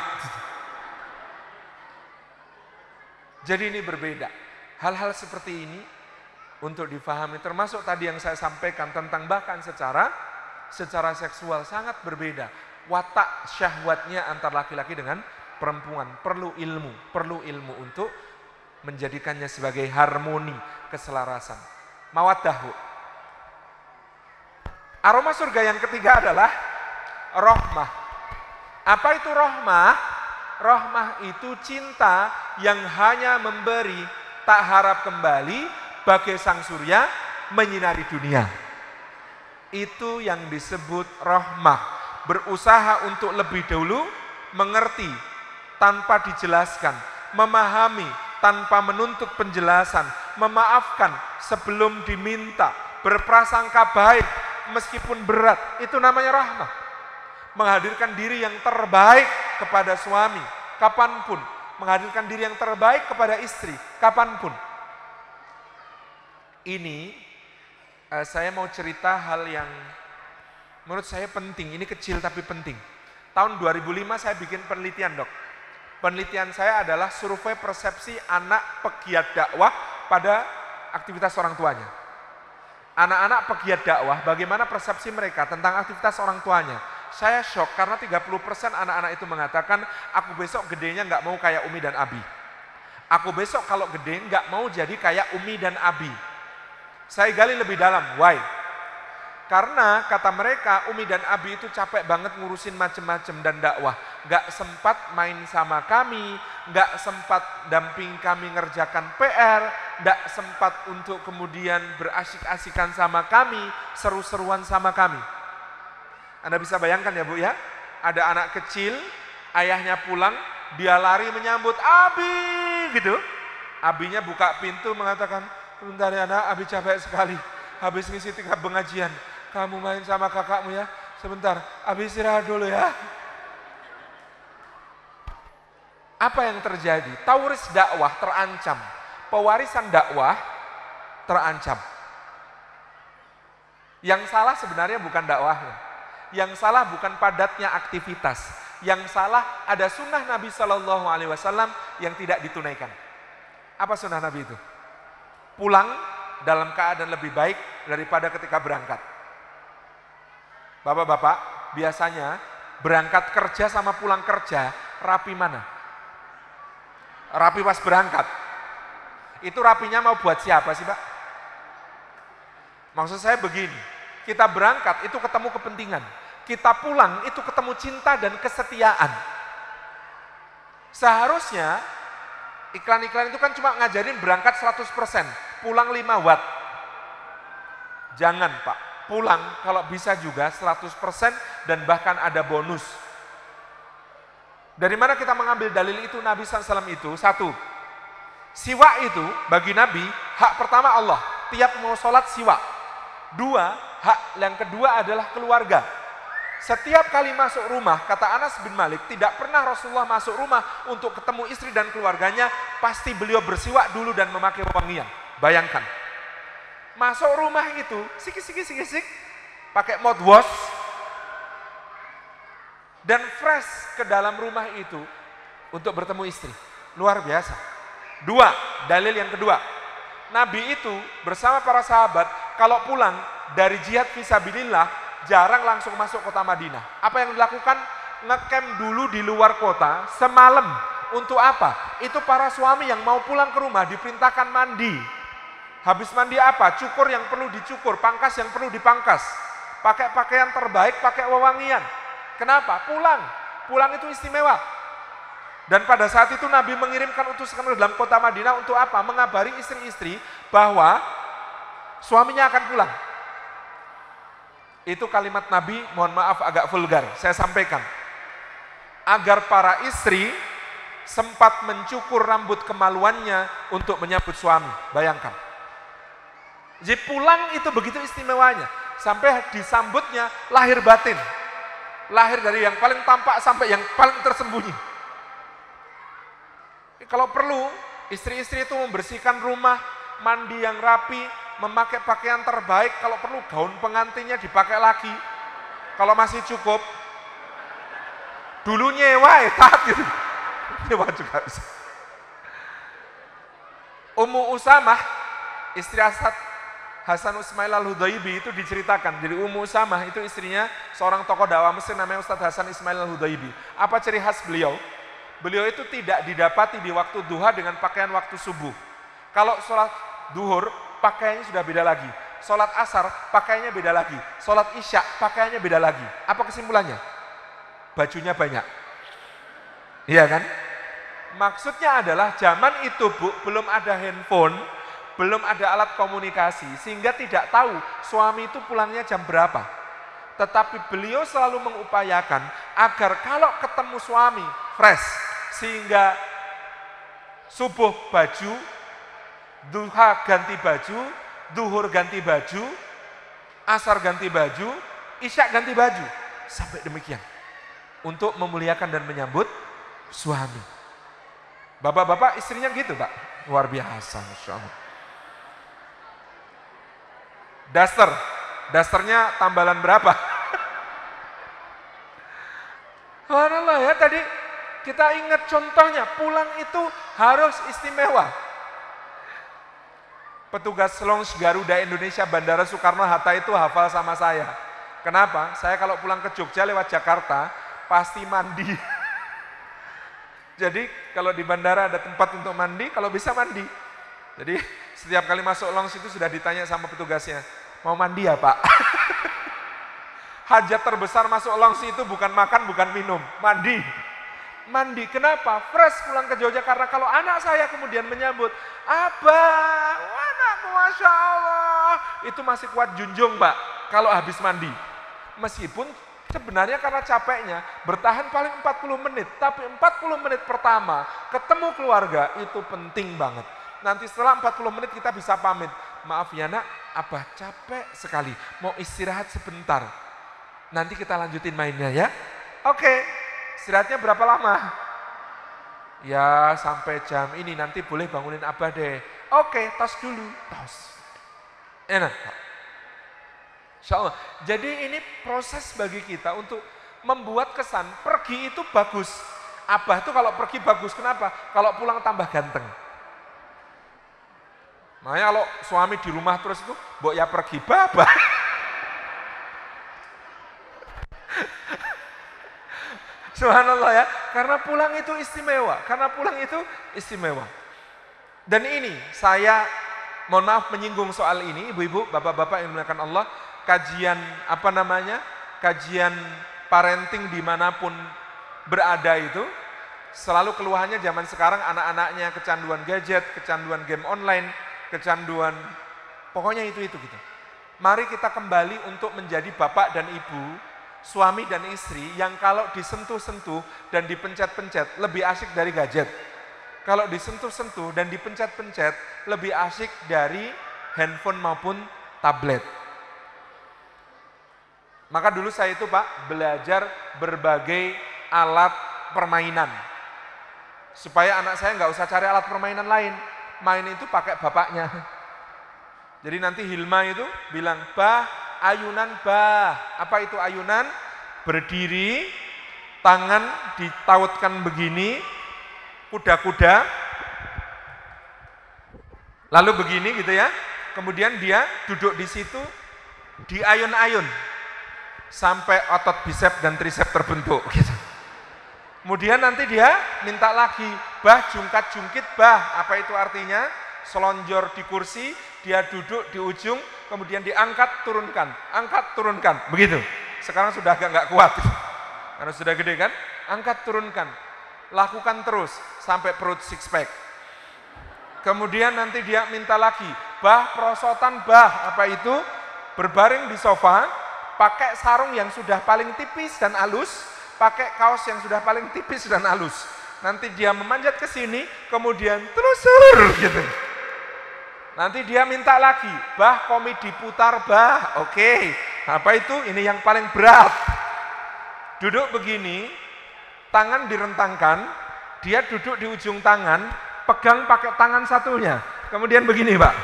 Jadi ini berbeda. Hal-hal seperti ini untuk difahami, termasuk tadi yang saya sampaikan tentang bahkan secara seksual sangat berbeda. Watak syahwatnya antara laki-laki dengan perempuan. Perlu ilmu untuk menjadikannya sebagai harmoni, keselarasan. Mawaddahu. Aroma surga yang ketiga adalah rahmah. Apa itu rahmah? Rahmah itu cinta yang hanya memberi, tak harap kembali, bagai sang surya menyinari dunia. Itu yang disebut rahmah. Berusaha untuk lebih dahulu mengerti tanpa dijelaskan, memahami tanpa menuntut penjelasan, memaafkan sebelum diminta, berprasangka baik meskipun berat, itu namanya rahmah. Menghadirkan diri yang terbaik kepada suami, kapanpun. Menghadirkan diri yang terbaik kepada istri, kapanpun. Ini, saya mau cerita hal yang menurut saya penting, ini kecil tapi penting. Tahun 2005 saya bikin penelitian, Dok. Penelitian saya adalah survei persepsi anak pegiat dakwah pada aktivitas orang tuanya. Anak-anak pegiat dakwah, bagaimana persepsi mereka tentang aktivitas orang tuanya. Saya shock karena 30% anak-anak itu mengatakan, aku besok gedenya nggak mau kayak Umi dan Abi. Aku besok kalau gede nggak mau jadi kayak Umi dan Abi. Saya gali lebih dalam, why? Karena kata mereka Umi dan Abi itu capek banget ngurusin macem-macem dan dakwah. Gak sempat main sama kami, gak sempat damping kami ngerjakan PR, gak sempat untuk kemudian berasik-asikan sama kami, seru-seruan sama kami. Anda bisa bayangkan ya Bu ya, ada anak kecil, ayahnya pulang, dia lari menyambut Abi gitu. Abinya buka pintu mengatakan, bentar ya nak, Abi capek sekali, habis ngisi 3 pengajian. Kamu main sama kakakmu ya, sebentar, Abi istirahat dulu ya. Apa yang terjadi? Tauris dakwah terancam, pewarisan dakwah terancam. Yang salah sebenarnya bukan dakwahnya, yang salah bukan padatnya aktivitas, yang salah ada sunnah Nabi SAW yang tidak ditunaikan. Apa sunnah Nabi itu? Pulang dalam keadaan lebih baik daripada ketika berangkat. Bapak-bapak, biasanya berangkat kerja sama pulang kerja, rapi mana? Rapi pas berangkat. Itu rapinya mau buat siapa sih Pak? Maksud saya begini, kita berangkat itu ketemu kepentingan. Kita pulang itu ketemu cinta dan kesetiaan. Seharusnya, iklan-iklan itu kan cuma ngajarin berangkat 100%, pulang 5 watt. Jangan Pak. Pulang kalau bisa juga 100% dan bahkan ada bonus. Dari mana kita mengambil dalil itu? Nabi SAW itu, satu, siwak itu bagi Nabi, hak pertama Allah, tiap mau sholat siwak. Dua, hak yang kedua adalah keluarga. Setiap kali masuk rumah, kata Anas bin Malik, tidak pernah Rasulullah masuk rumah untuk ketemu istri dan keluarganya, pasti beliau bersiwak dulu dan memakai wewangian. Bayangkan, masuk rumah itu, sik, pakai mouthwash, dan fresh ke dalam rumah itu untuk bertemu istri. Luar biasa. Dua, dalil yang kedua. Nabi itu bersama para sahabat kalau pulang dari jihad fisabilillah jarang langsung masuk kota Madinah. Apa yang dilakukan? Ngecamp dulu di luar kota semalam. Untuk apa? Itu para suami yang mau pulang ke rumah diperintahkan mandi. Habis mandi apa? Cukur yang perlu dicukur, pangkas yang perlu dipangkas. Pakai pakaian terbaik, pakai wewangian. Kenapa? Pulang itu istimewa. Dan pada saat itu Nabi mengirimkan utusan ke dalam kota Madinah untuk apa? Mengabari istri-istri bahwa suaminya akan pulang. Itu kalimat Nabi, mohon maaf agak vulgar, saya sampaikan. Agar para istri sempat mencukur rambut kemaluannya untuk menyambut suami. Bayangkan. Jadi pulang itu begitu istimewanya. Sampai disambutnya lahir batin. Lahir dari yang paling tampak sampai yang paling tersembunyi. Kalau perlu, istri-istri itu membersihkan rumah, mandi yang rapi, memakai pakaian terbaik, kalau perlu gaun pengantinnya dipakai lagi. Kalau masih cukup, dulu nyewa taat gitu. Nyewa juga bisa. Ummu Usamah, istri Hasan Ismail al-Hudaybi itu diceritakan. Jadi Ummu Usamah itu istrinya seorang tokoh dakwah Mesir namanya Ustadz Hasan Ismail al-Hudaybi. Apa ciri khas beliau? Beliau itu tidak didapati di waktu duha dengan pakaian waktu subuh. Kalau sholat duhur, pakaiannya sudah beda lagi. Sholat asar, pakaiannya beda lagi. Sholat isya, pakaiannya beda lagi. Apa kesimpulannya? Bajunya banyak. Iya kan? Maksudnya adalah zaman itu Bu, belum ada handphone, belum ada alat komunikasi, sehingga tidak tahu suami itu pulangnya jam berapa. Tetapi beliau selalu mengupayakan agar kalau ketemu suami fresh, sehingga subuh baju, duha ganti baju, duhur ganti baju, asar ganti baju, isya ganti baju. Sampai demikian. Untuk memuliakan dan menyambut suami. Bapak-bapak istrinya gitu Pak. Luar biasa, Masya Allah. Dasternya tambalan berapa? Subhanallah ya, tadi kita ingat contohnya, pulang itu harus istimewa. Petugas Lounge Garuda Indonesia Bandara Soekarno-Hatta itu hafal sama saya. Kenapa? Saya kalau pulang ke Jogja lewat Jakarta, pasti mandi. Jadi kalau di bandara ada tempat untuk mandi, kalau bisa mandi. Jadi setiap kali masuk lounge itu sudah ditanya sama petugasnya, mau mandi ya Pak? Hajat terbesar masuk lounge itu bukan makan, bukan minum, mandi. Mandi, kenapa? Fresh pulang ke Jogja, karena kalau anak saya kemudian menyambut, Abang, anakku Masya Allah, itu masih kuat junjung Pak, kalau habis mandi. Meskipun sebenarnya karena capeknya, bertahan paling 40 menit, tapi 40 menit pertama, ketemu keluarga, itu penting banget. Nanti setelah 40 menit kita bisa pamit, maaf ya nak, Abah capek sekali, mau istirahat sebentar. Nanti kita lanjutin mainnya ya. Oke, istirahatnya berapa lama? Ya sampai jam ini, nanti boleh bangunin Abah deh. Oke, tos dulu, tos. Enak Pak. Insya Allah. Jadi ini proses bagi kita untuk membuat kesan, pergi itu bagus. Abah itu kalau pergi bagus, kenapa? Kalau pulang tambah ganteng. Makanya kalau suami di rumah terus itu, mbok ya pergi, babah. Subhanallah ya, karena pulang itu istimewa, Dan ini saya, mohon maaf menyinggung soal ini, ibu-ibu, bapak-bapak yang dimuliakan Allah, kajian parenting dimanapun berada itu, selalu keluhannya zaman sekarang anak-anaknya kecanduan gadget, kecanduan game online, kecanduan, pokoknya itu gitu. Mari kita kembali untuk menjadi bapak dan ibu, suami dan istri yang kalau disentuh-sentuh dan dipencet-pencet lebih asik dari gadget. Kalau disentuh-sentuh dan dipencet-pencet lebih asik dari handphone maupun tablet. Maka dulu saya itu Pak belajar berbagai alat permainan. Supaya anak saya nggak usah cari alat permainan lain. Main itu pakai bapaknya. Jadi nanti Hilma itu bilang, bah, ayunan bah. Apa itu ayunan? Berdiri, tangan ditautkan begini, kuda-kuda, lalu begini gitu ya. Kemudian dia duduk di situ, diayun-ayun sampai otot bisep dan trisep terbentuk. Gitu. Kemudian nanti dia minta lagi, bah jungkat-jungkit bah. Apa itu artinya? Selonjor di kursi, dia duduk di ujung, kemudian diangkat, turunkan, angkat, turunkan, begitu. Sekarang sudah agak nggak kuat, karena sudah gede kan, angkat, turunkan, lakukan terus, sampai perut six pack. Kemudian nanti dia minta lagi, bah perosotan bah, apa itu? Berbaring di sofa, pakai sarung yang sudah paling tipis dan halus, pakai kaos yang sudah paling tipis dan halus. Nanti dia memanjat ke sini, kemudian telusur, gitu. Nanti dia minta lagi, bah komedi putar bah, oke. Apa itu? Ini yang paling berat. Duduk begini, tangan direntangkan, dia duduk di ujung tangan, pegang pakai tangan satunya. Kemudian begini Pak,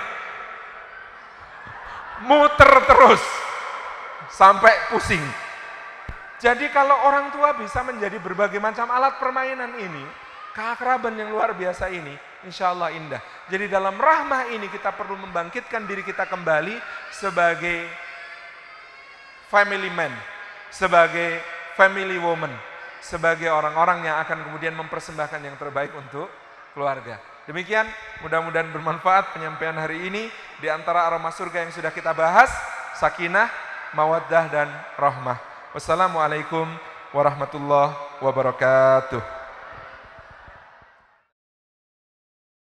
muter terus, sampai pusing. Jadi kalau orang tua bisa menjadi berbagai macam alat permainan ini, keakraban yang luar biasa ini, insya Allah indah. Jadi dalam rahmah ini kita perlu membangkitkan diri kita kembali sebagai family man, sebagai family woman, sebagai orang-orang yang akan kemudian mempersembahkan yang terbaik untuk keluarga. Demikian, mudah-mudahan bermanfaat penyampaian hari ini. Di antara aroma surga yang sudah kita bahas, sakinah, mawaddah, dan rahmah. Wassalamualaikum warahmatullahi wabarakatuh.